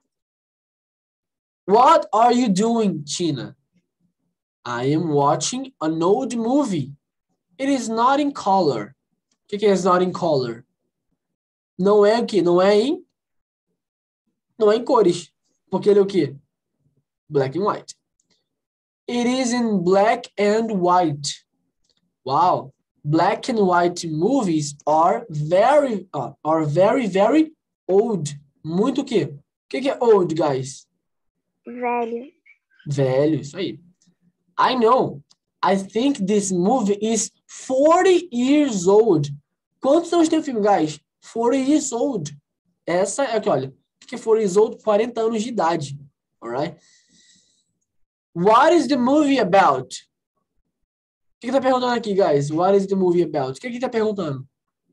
What are you doing, Tina? I am watching an old movie. It is not in color. O que, que é not in color? Não é o quê? Não é em... Não é em cores. Porque ele é o quê? Black and white. It is in black and white. Wow. Black and white movies are very, uh, are very, very old. Muito o quê? O que, que é old, guys? Velho. Velho, isso aí. I know. I think this movie is forty years old. Quantos anos tem o filme, guys? forty years old. Essa é aqui, olha. O que é forty years old? quarenta anos de idade. Alright? What is the movie about? O que que tá perguntando aqui, guys? What is the movie about? O que que tá perguntando?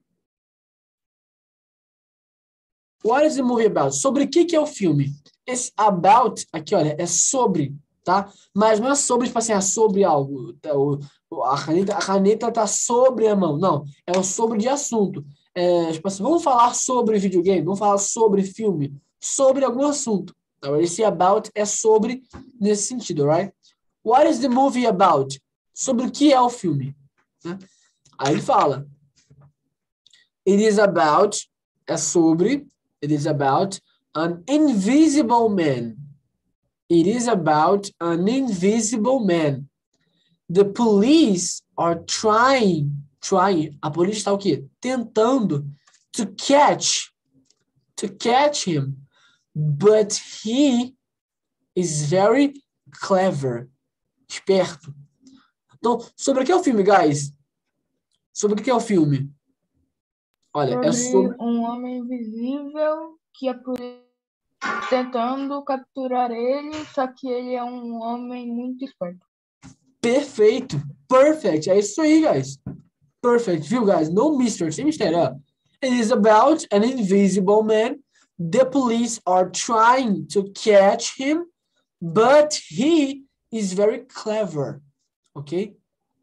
What is the movie about? Sobre o que que é o filme? Esse about, aqui, olha, é sobre, tá? Mas não é sobre, tipo assim, é sobre algo. Tá? O, a, caneta, a caneta tá sobre a mão. Não, é o sobre de assunto. É, tipo assim, vamos falar sobre videogame, vamos falar sobre filme, sobre algum assunto. Tá? Esse about é sobre nesse sentido, right? What is the movie about? Sobre o que é o filme? Né? Aí ele fala. It is about, é sobre, it is about an invisible man. It is about an invisible man. The police are trying, trying, a polícia está o quê? Tentando to catch, to catch him. But he is very clever, esperto. Então, sobre o que é o filme, guys? Sobre o que é o filme? Olha, sobre é sobre... um homem invisível que a polícia Tentando capturar ele, só que ele é um homem muito esperto. Perfeito. Perfect. É isso aí, guys. Perfect. Viu, guys? No mystery. Sem mistério, ó. It is about an invisible man. The police are trying to catch him, but he is very clever. Ok?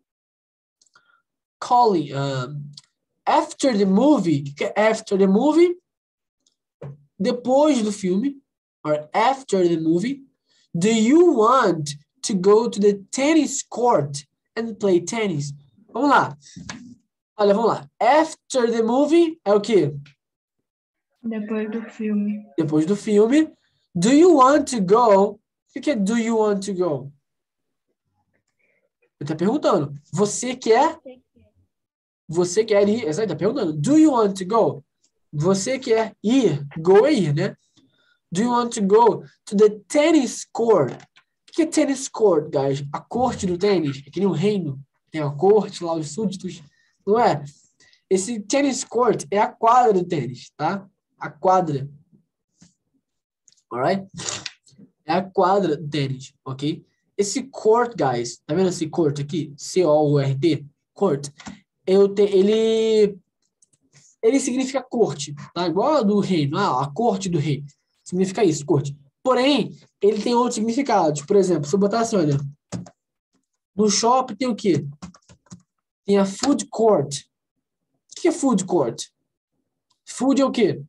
Colin, um, after the movie, after the movie, depois do filme, or after the movie, do you want to go to the tennis court and play tennis? Vamos lá. Olha, vamos lá. After the movie é o quê? Depois do filme. Depois do filme. Do you want to go? O que é do you want to go? Ele tá perguntando. Você quer? Você quer ir? Essa aí tá perguntando. Do you want to go? Você quer ir? Go é ir, né? Do you want to go to the tennis court? O que é tennis court, guys? A corte do tênis. É que nem um reino. Tem a corte lá, os súditos. Não é? Esse tennis court é a quadra do tênis, tá? A quadra. Alright? É a quadra do tênis, ok? Esse court, guys, tá vendo esse court aqui? C O U R T, court. Eu te, ele, ele significa corte, tá? Igual a do reino, ah, a corte do rei. Significa isso, corte. Porém, ele tem outros significados. Por exemplo, se eu botar assim, olha. No shopping tem o quê? Tem a food court. O que é food court? Food é o quê?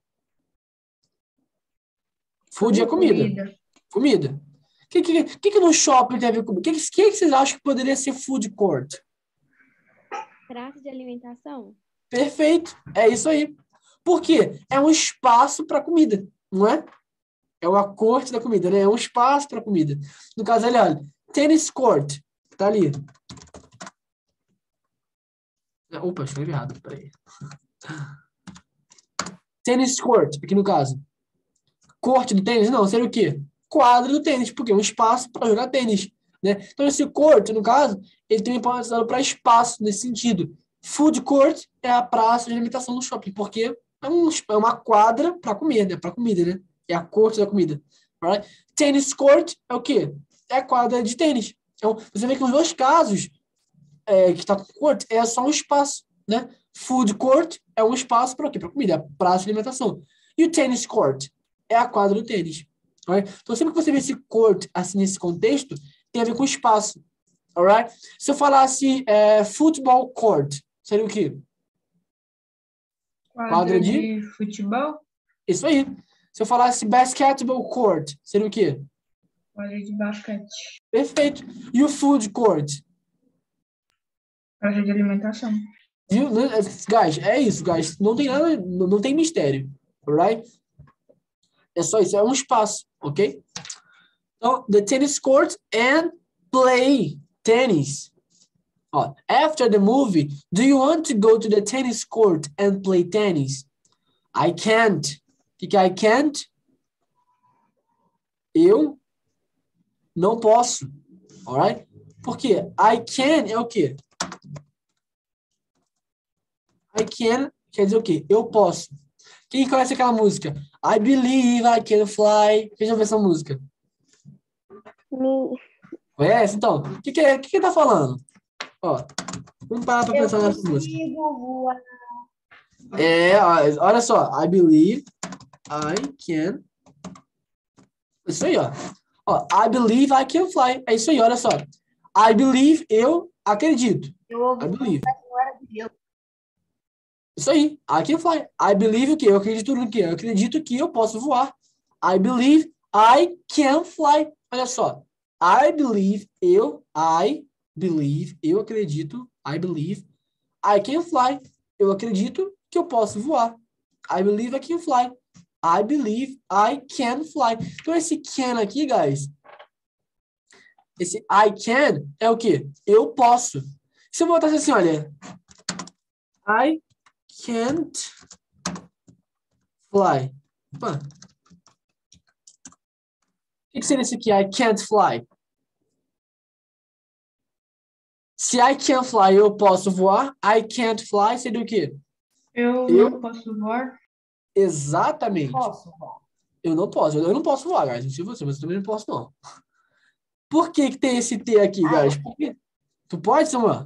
Food é comida. Comida. Comida. O que, que, que, que no shopping tem a ver com comida? O que, que, que vocês acham que poderia ser food court? Praça de alimentação? Perfeito. É isso aí. Por quê? É um espaço para comida, não é? É uma corte da comida, né? É um espaço para comida. No caso ali, olha, tennis court. Tá ali. Opa, escrevi errado. Peraí. Tennis court, aqui no caso. Corte do tênis? Não, seria o quê? Quadra do tênis, porque é um espaço para jogar tênis, né? Então, esse court, no caso, ele também pode ser usado para espaço, nesse sentido. Food court é a praça de alimentação do shopping, porque é, um, é uma quadra para comer, né? Para comida, né? É a corte da comida. Right? Tennis court é o quê? É a quadra de tênis. Então, você vê que nos dois casos, é, que está com court, é só um espaço, né? Food court é um espaço para o quê? Para comida, é a praça de alimentação. E o tennis court é a quadra do tênis. Right? Então, sempre que você vê esse court assim nesse contexto, tem a ver com espaço. Alright? Se eu falasse é, football court, seria o quê? Quadra, Quadra de... de futebol. Isso aí. Se eu falasse basketball court, seria o quê? Quadra de basquete. Perfeito. E o food court? Praça de alimentação. Viu? Guys, é isso, guys. Não tem nada, não, não tem mistério. Alright? É só isso, é um espaço, ok? Então, the tennis court and play tennis. Ó, after the movie, do you want to go to the tennis court and play tennis? I can't. O que que é I can't? Eu não posso. Alright? Por quê? I can é o quê? I can quer dizer o quê? Eu posso. Quem conhece aquela música? I believe I can fly. Quem já ouviu essa música? Me. Conhece? Então, o que que, é, que que tá falando? Ó, vamos parar pra Eu pensar nessa música. consigo voar. É, ó, olha só. I believe I can. Isso aí, ó. Ó, I believe I can fly. É isso aí, olha só. I believe, eu acredito. Eu ouvi I believe. a senhora de Deus. Isso aí, I can fly. I believe o quê? Eu acredito no quê? Eu acredito que eu posso voar. I believe I can fly. Olha só. I believe, eu, I believe, eu acredito, I believe, I can fly. Eu acredito que eu posso voar. I believe I can fly. I believe I can fly. Então, esse can aqui, guys, esse I can é o quê? Eu posso. Se eu botasse assim, olha, I can't fly. Opa. O que seria esse aqui? I can't fly. Se I can fly, eu posso voar. I can't fly seria o quê? Eu, Eu? não posso voar. Exatamente. Posso voar. Eu não posso. Eu não posso voar, guys. Não sei você, mas eu também não posso, não. Por que que tem esse T aqui, Ah, guys? Por quê? Tu pode, Samuel?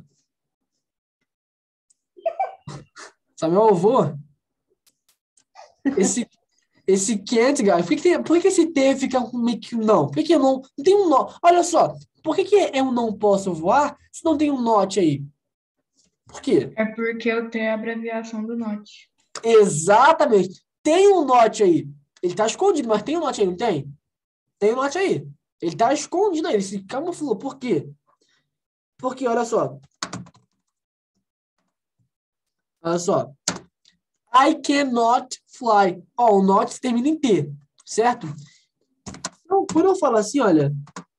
Samuel, eu vou? Esse, esse can't, guys. Por que, que, tem, por que, que esse T fica com meio que um não? Por que, que eu não... Não tem um nó. Olha só. Por que, que eu não posso voar se não tem um not aí? Por quê? É porque o T é a abreviação do not. Exatamente. Tem um not aí. Ele tá escondido, mas tem um not aí, não tem? Tem um not aí. Ele tá escondido aí. Ele se camuflou. Por quê? Porque, olha só. Olha só. I cannot fly. Ó, o not termina em T, certo? Então, quando eu falo assim, olha.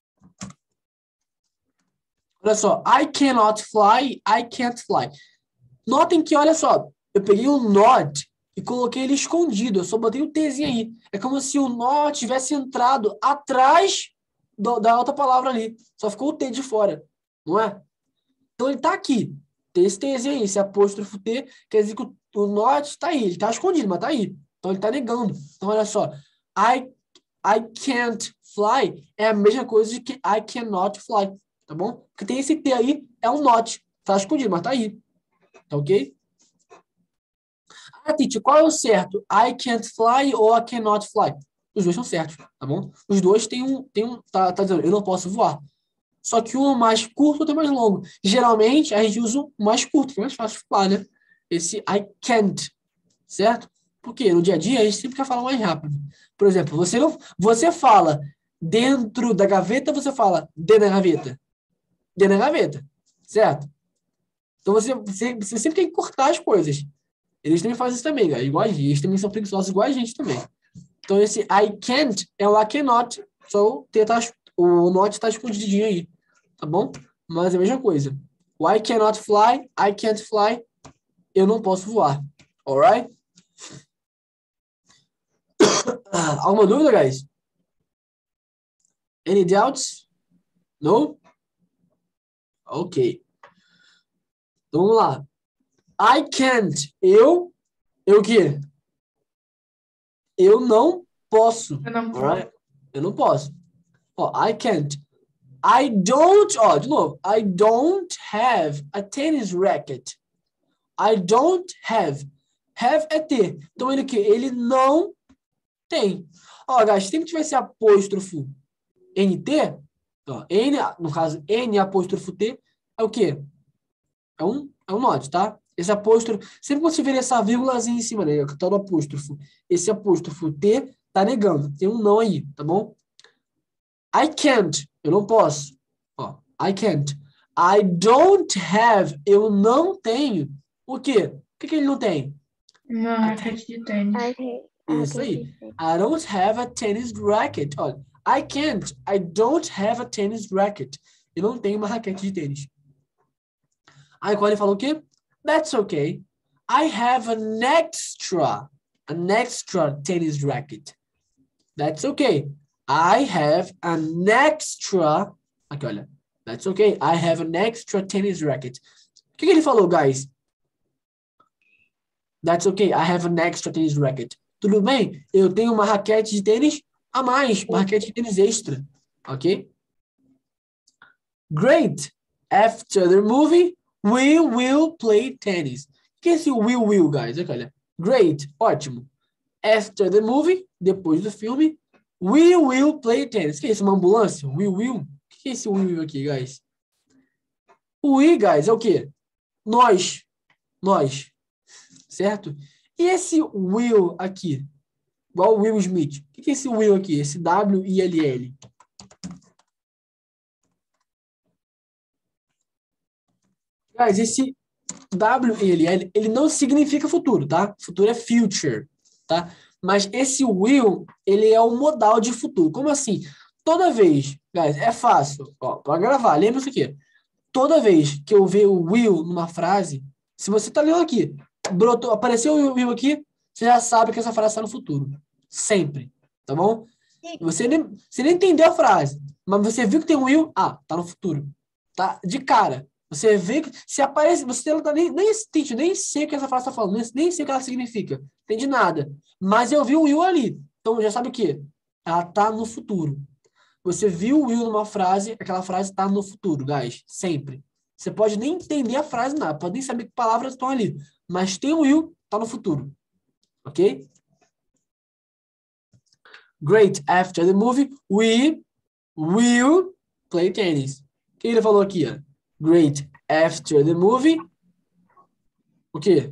Olha só. I cannot fly. I can't fly. Notem que, olha só. Eu peguei o not e coloquei ele escondido. Eu só botei o Tzinho aí. É como se o not tivesse entrado atrás do, da outra palavra ali. Só ficou o T de fora. Não é? Então, ele tá aqui. Tem esse Tzinho aí. Esse apóstrofo T quer dizer que o, o not tá aí. Ele tá escondido, mas tá aí. Então, ele tá negando. Então, olha só. I, I can't fly é a mesma coisa de que I cannot fly. Tá bom? Porque tem esse T aí, é um not. Tá escondido, mas tá aí. Tá ok? Ah, Titi, qual é o certo? I can't fly ou I cannot fly? Os dois são certos, tá bom? Os dois têm um... Tem um tá, tá dizendo, eu não posso voar. Só que um é mais curto, outro é mais longo. Geralmente, a gente usa o mais curto, que é mais fácil de falar, né? Esse I can't, certo? Porque no dia a dia, a gente sempre quer falar mais rápido. Por exemplo, você, não, você fala dentro da gaveta, você fala dentro da gaveta. Dentro da gaveta, certo? Então, você, você, você sempre tem que cortar as coisas. Eles também fazem isso também, cara, igual a gente. Eles também são preguiçosos igual a gente também. Então, esse I can't é o I cannot. Só o, T tá, o not tá escondidinho aí. Tá bom? Mas é a mesma coisa. O I cannot fly, I can't fly. Eu não posso voar. Alright? Alguma dúvida, guys? Any doubts? No? Ok. Então, vamos lá. I can't. Eu, eu o quê? Eu não posso. Eu não Alright? Eu não posso. Ó, I can't. I don't, ó, de novo. I don't have a tennis racket. I don't have. Have é ter. Então, ele o quê? Ele não tem. Ó, guys, sempre que tiver esse apóstrofo N T, ó, N, no caso, N apóstrofo T, é o quê? É um, é um not, tá? Esse apóstrofo, sempre que você ver essa vírgulazinha em cima, né? Que tá no apóstrofo. Esse apóstrofo T tá negando. Tem um não aí, tá bom? I can't. Eu não posso. Ó, I can't. I don't have. Eu não tenho. O quê? O que, que ele não tem? Uma raquete de tênis. Okay. Isso aí. I don't have a tennis racket. Olha, I can't. I don't have a tennis racket. Eu não tenho uma raquete de tênis. Aí quando ele falou o quê? That's okay. I have an extra. An extra tennis racket. That's okay. I have an extra. Aqui, olha. That's okay. I have an extra tennis racket. O que, que ele falou, guys? That's okay. I have an extra tennis racket. Tudo bem? Eu tenho uma raquete de tênis a mais. Uma raquete de tênis extra. Ok? Great. After the movie, we will play tennis. O que é esse will, will, guys? Aqui, olha. Great. Ótimo. After the movie, depois do filme, we will play tennis. O que é isso? Uma ambulância? We will? O que é esse we will aqui, guys? O we, guys, é o quê? Nós. Nós. Certo? E esse will aqui? Igual o Will Smith. O que é esse will aqui? Esse W I L L. Guys, esse W I L L, ele não significa futuro, tá? Futuro é future, tá? Mas esse will, ele é o modal de futuro. Como assim? Toda vez, guys, é fácil. Ó, para gravar, lembra isso aqui. Toda vez que eu ver o will numa frase, se você tá lendo aqui, brotou, apareceu o will aqui, você já sabe que essa frase está no futuro. Sempre, tá bom? Você nem, você nem entendeu a frase, mas você viu que tem um will, ah, tá no futuro. Tá de cara. Você vê que se aparece, você não tá nem, nem, nem sei o que essa frase está falando, nem, nem sei o que ela significa. Não entendi nada. Mas eu vi o will ali. Então, já sabe o quê? Ela tá no futuro. Você viu will numa frase, aquela frase tá no futuro, guys. Sempre. Você pode nem entender a frase, nada. Pode nem saber que palavras estão ali. Mas tem o will, tá no futuro. Ok? Great. After the movie, we will play tennis. O que ele falou aqui? Ó? Great. After the movie, o quê?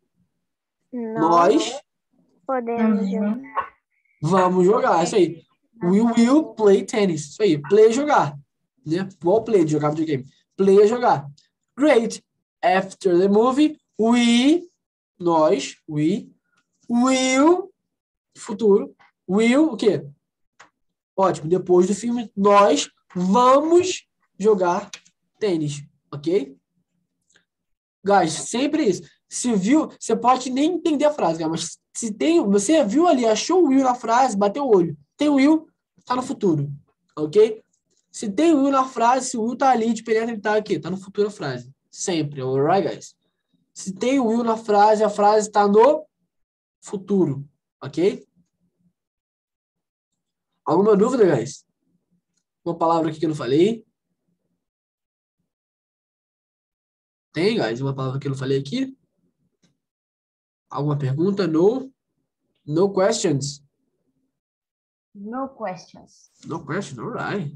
Nós podemos jogar. vamos jogar. Isso aí. We will play tennis. Isso aí. Play é jogar. Né? Igual play, de jogar videogame. Play é jogar. Great. After the movie, we, nós, we, will, futuro, will, o quê? Ótimo. Depois do filme, nós vamos jogar tênis. Ok? Guys, sempre isso. Se viu, você pode nem entender a frase, cara, mas se tem, você viu ali, achou o will na frase, bateu o olho. Tem o will, tá no futuro. Ok? Se tem o will na frase, se o will tá ali, diferente, ele tá aqui, tá no futuro a frase. Sempre, alright, guys? Se tem o will na frase, a frase tá no futuro. Ok? Alguma dúvida, guys? Uma palavra aqui que eu não falei? Tem, guys? Uma palavra que eu não falei aqui? Alguma pergunta? No? No questions? No questions. No question, all right.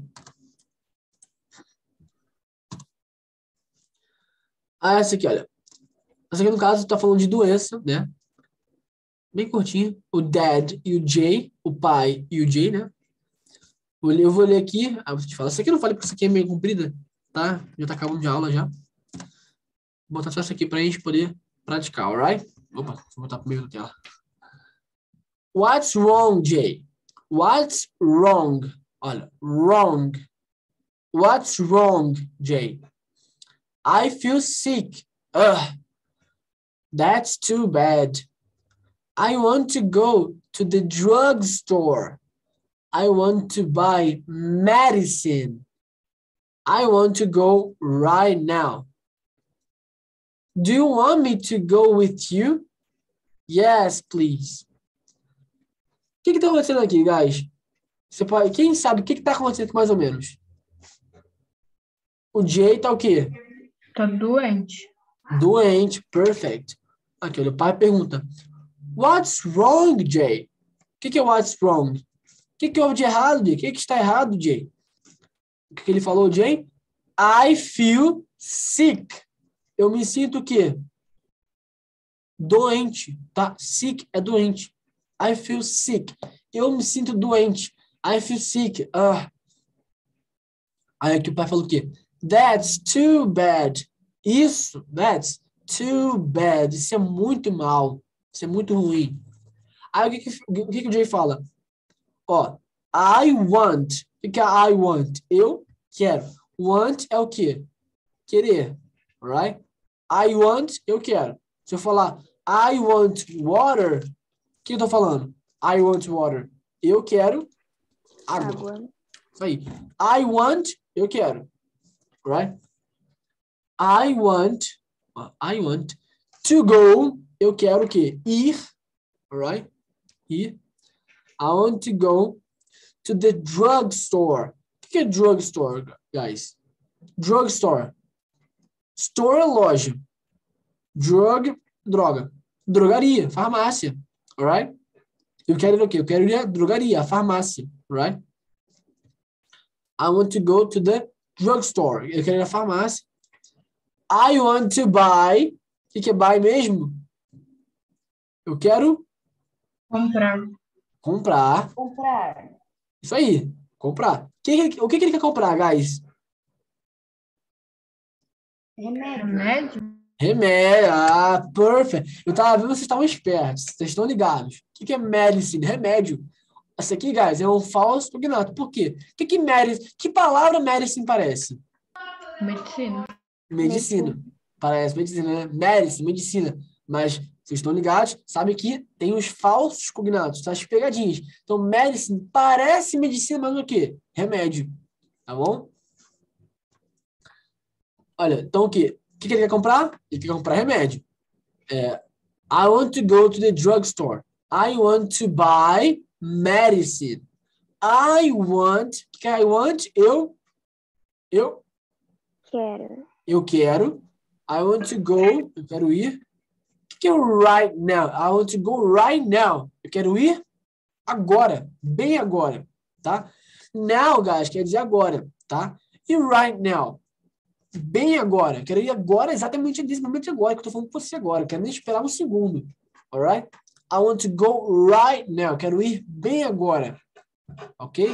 Ah, essa aqui, olha. Essa aqui, no caso, tá falando de doença, né? Bem curtinho. O dad e o Jay, o pai e o Jay, né? Eu vou ler aqui. Ah, vou te falar. Essa aqui eu não falei porque essa aqui é meio comprida, tá? Já tá acabando de aula já. Vou botar só essa aqui pra gente poder praticar, alright? Opa, vou botar pro meio da tela. What's wrong, Jay? What's wrong? Olha, wrong. What's wrong, Jay? I feel sick. Ugh. That's too bad. I want to go to the drugstore. I want to buy medicine. I want to go right now. Do you want me to go with you? Yes, please. O que que tá acontecendo aqui, guys? Você pode, quem sabe o que que tá acontecendo aqui mais ou menos? O Jay tá o quê? Tá doente. Doente, perfect. Aqui, olha, o pai pergunta: What's wrong, Jay? O que que é what's wrong? O que que houve de errado, Jay? O que que está errado, Jay? O que que ele falou, Jay? I feel sick. Eu me sinto o quê? Doente, tá? Sick é doente. I feel sick. Eu me sinto doente. I feel sick. Uh. Aí aqui o pai falou o quê? That's too bad. Isso, that's too bad. Isso é muito mal. Isso é muito ruim. Aí o que, que, o, que, que o Jay fala? Ó, I want. O que, que é I want? Eu quero. Want é o quê? Querer. Right? I want, eu quero. Se eu falar I want water, o que eu tô falando? I want water. Eu quero água. água. Isso aí. I want, eu quero. Right? I want, I want to go, eu quero o quê? Ir. Alright? Ir. I want to go to the drugstore. O que é drugstore, guys? Drugstore. Store é loja. Drug, droga. Drogaria, farmácia. Alright? Eu quero ir o quê? Eu quero ir à drogaria, à farmácia. Right? I want to go to the drugstore. Eu quero ir à farmácia. I want to buy. O que, que é buy mesmo? Eu quero comprar. Comprar. Comprar. Isso aí. Comprar. O que, que, o que, que ele quer comprar, guys? Remédio. Remédio? Remédio. Ah, perfect. Eu tava vendo vocês estavam espertos. Vocês estão ligados. O que, que é medicine? Remédio. Essa aqui, guys, é um falso cognato. Por quê? O que, que medicine? Que palavra medicine parece? Medicina. Medicina. Parece medicina, né? Medicine, medicina. Mas vocês estão ligados, sabem que tem os falsos cognatos, as pegadinhas. Então, medicine parece medicina, mas o quê? Remédio. Tá bom? Olha, então o quê? O que ele quer comprar? Ele quer comprar remédio. É, I want to go to the drugstore. I want to buy medicine. I want, que I want, eu, eu, Quero. eu quero. I want to go, eu quero ir. O que é o right now? I want to go right now. Eu quero ir agora, bem agora, tá? Now, guys, quer dizer agora, tá? E right now? Bem agora. Eu quero ir agora, exatamente nesse momento agora, que eu tô falando com você agora. Eu quero nem esperar um segundo. Alright? I want to go right now. Eu quero ir bem agora. Ok?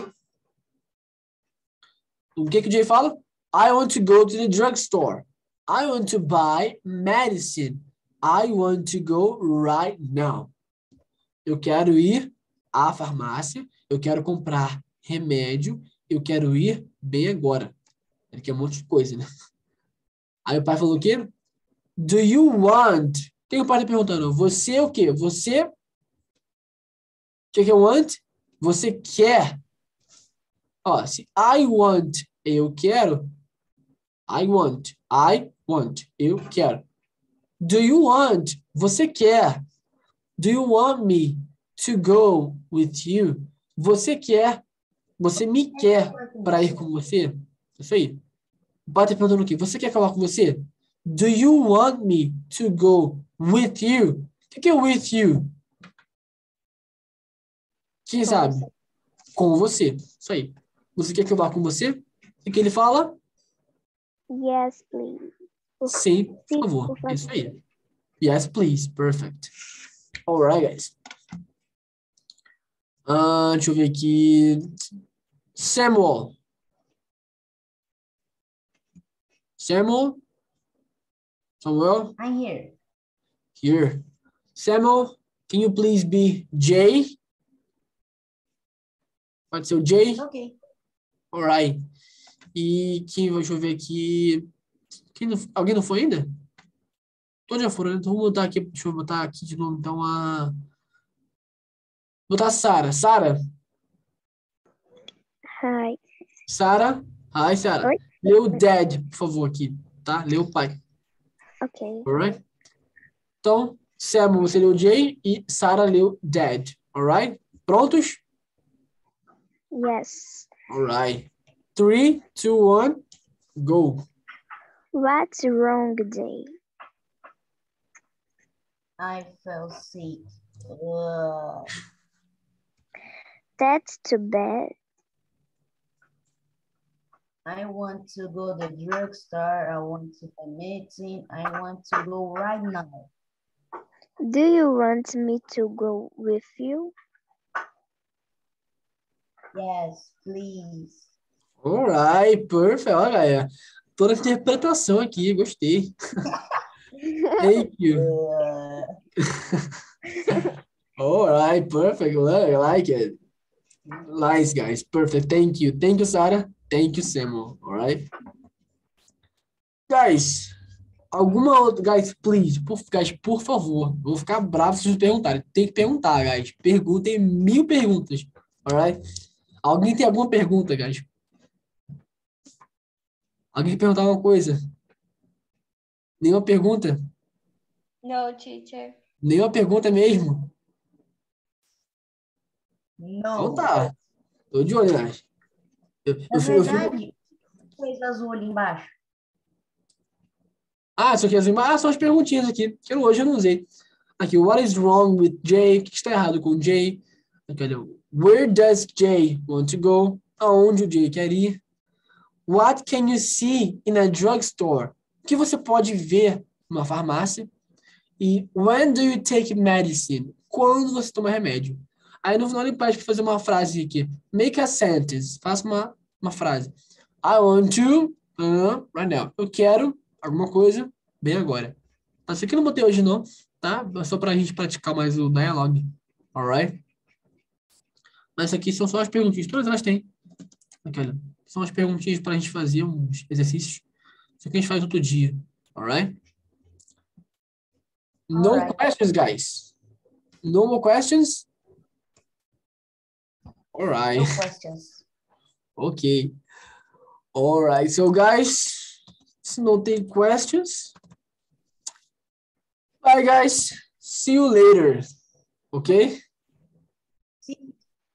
O que que o Jay fala? I want to go to the drugstore. I want to buy medicine. I want to go right now. Eu quero ir à farmácia. Eu quero comprar remédio. Eu quero ir bem agora. Ele quer um monte de coisa, né? Aí o pai falou o quê? Do you want? Tem o pai perguntando. Você o quê? Você... O que que é want? Você quer. Ó, se I want, eu quero. I want. I want. Eu quero. Do you want? Você quer. Do you want me to go with you? Você quer. Você me quer para ir com você? Isso aí. O pai tá perguntando o quê? Você quer falar com você? Do you want me to go with you? O que que é with you? Quem Com sabe? você. Com você. Isso aí. Você quer que eu vá com você? O que ele fala? Yes, please. Por- Sim, por Sim, favor. por favor. Isso aí. Yes, please. Perfect. Alright, guys. Ah, deixa eu ver aqui. Samuel. Samuel? Samuel? I'm here. Here. Samuel, can you please be Jay? Pode ser o Jay? Ok. Alright. E quem, deixa eu ver aqui. Quem não, alguém não foi ainda? Todos já foram, né? Então vamos botar aqui, deixa eu botar aqui de novo, então a... Vou botar a Sara. Sara? Hi. Sara? Hi, Sara. Oi. Lê o dad, por favor, aqui, tá? Lê o pai. Ok. Alright? Então, Samuel, você leu Jay e Sara leu dad. Alright? Prontos? Yes. Alright. Three, two, one, go. What's wrong, Jay? I fell sick. Ugh. That's too bad. I want to go to the drugstore. I want to buy medicine. I want to go right now. Do you want me to go with you? Yes, please. Alright, perfect. Olha, galera. Toda a interpretação aqui, gostei. Thank you. Ugh. Alright, perfect. I like it. Nice, guys. Perfect. Thank you. Thank you, Sarah. Thank you, Samuel. Alright. Guys, alguma outra... Guys, please. Por, guys, por favor. Vou ficar bravo se vocês perguntarem. Tem que perguntar, guys. Perguntem mil perguntas. Alright? Alguém tem alguma pergunta, guys? Alguém quer perguntar alguma coisa? Nenhuma pergunta? No, teacher. Nenhuma pergunta mesmo? Então Não. tá. Tô de olho, guys. Eu, Na eu, fico- eu fico... verdade, fez azul ali embaixo. Ah, isso aqui é azul. Ah, são as perguntinhas aqui. Que eu, hoje eu não usei. Aqui, what is wrong with Jay? O que está errado com o Jay? Aqui, olha, where does Jay want to go? Aonde o Jay quer ir? What can you see in a drugstore? O que você pode ver numa farmácia? E when do you take medicine? Quando você toma remédio? Aí no final ele pede para fazer uma frase aqui. Make a sentence. Faça uma, uma frase. I want to, uh, right now. Eu quero alguma coisa bem agora. Tá, isso aqui eu não botei hoje não, tá? É só pra gente praticar mais o dialogue. Alright? Mas isso aqui são só as perguntinhas. Todas elas têm. Aqui, olha. São as perguntinhas pra gente fazer uns exercícios. Isso aqui a gente faz outro dia. Alright? No Alright. questions, guys. No more questions? Alright. No questions. Okay. Alright. So, guys, se não tem questions, bye, guys. See you later. Okay? Sim.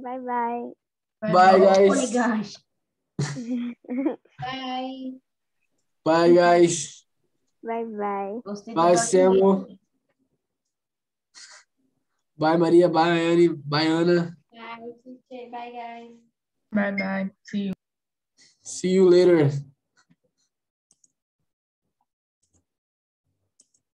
Bye bye. Bye, guys. Guys. Bye. Bye, guys. Bye bye. Gostei do Bye, Darth Samuel. Vader. Bye, Maria. Bye, Anne. Bye, Ana. Bye, teacher. Bye, guys. Bye bye. See you. See you later.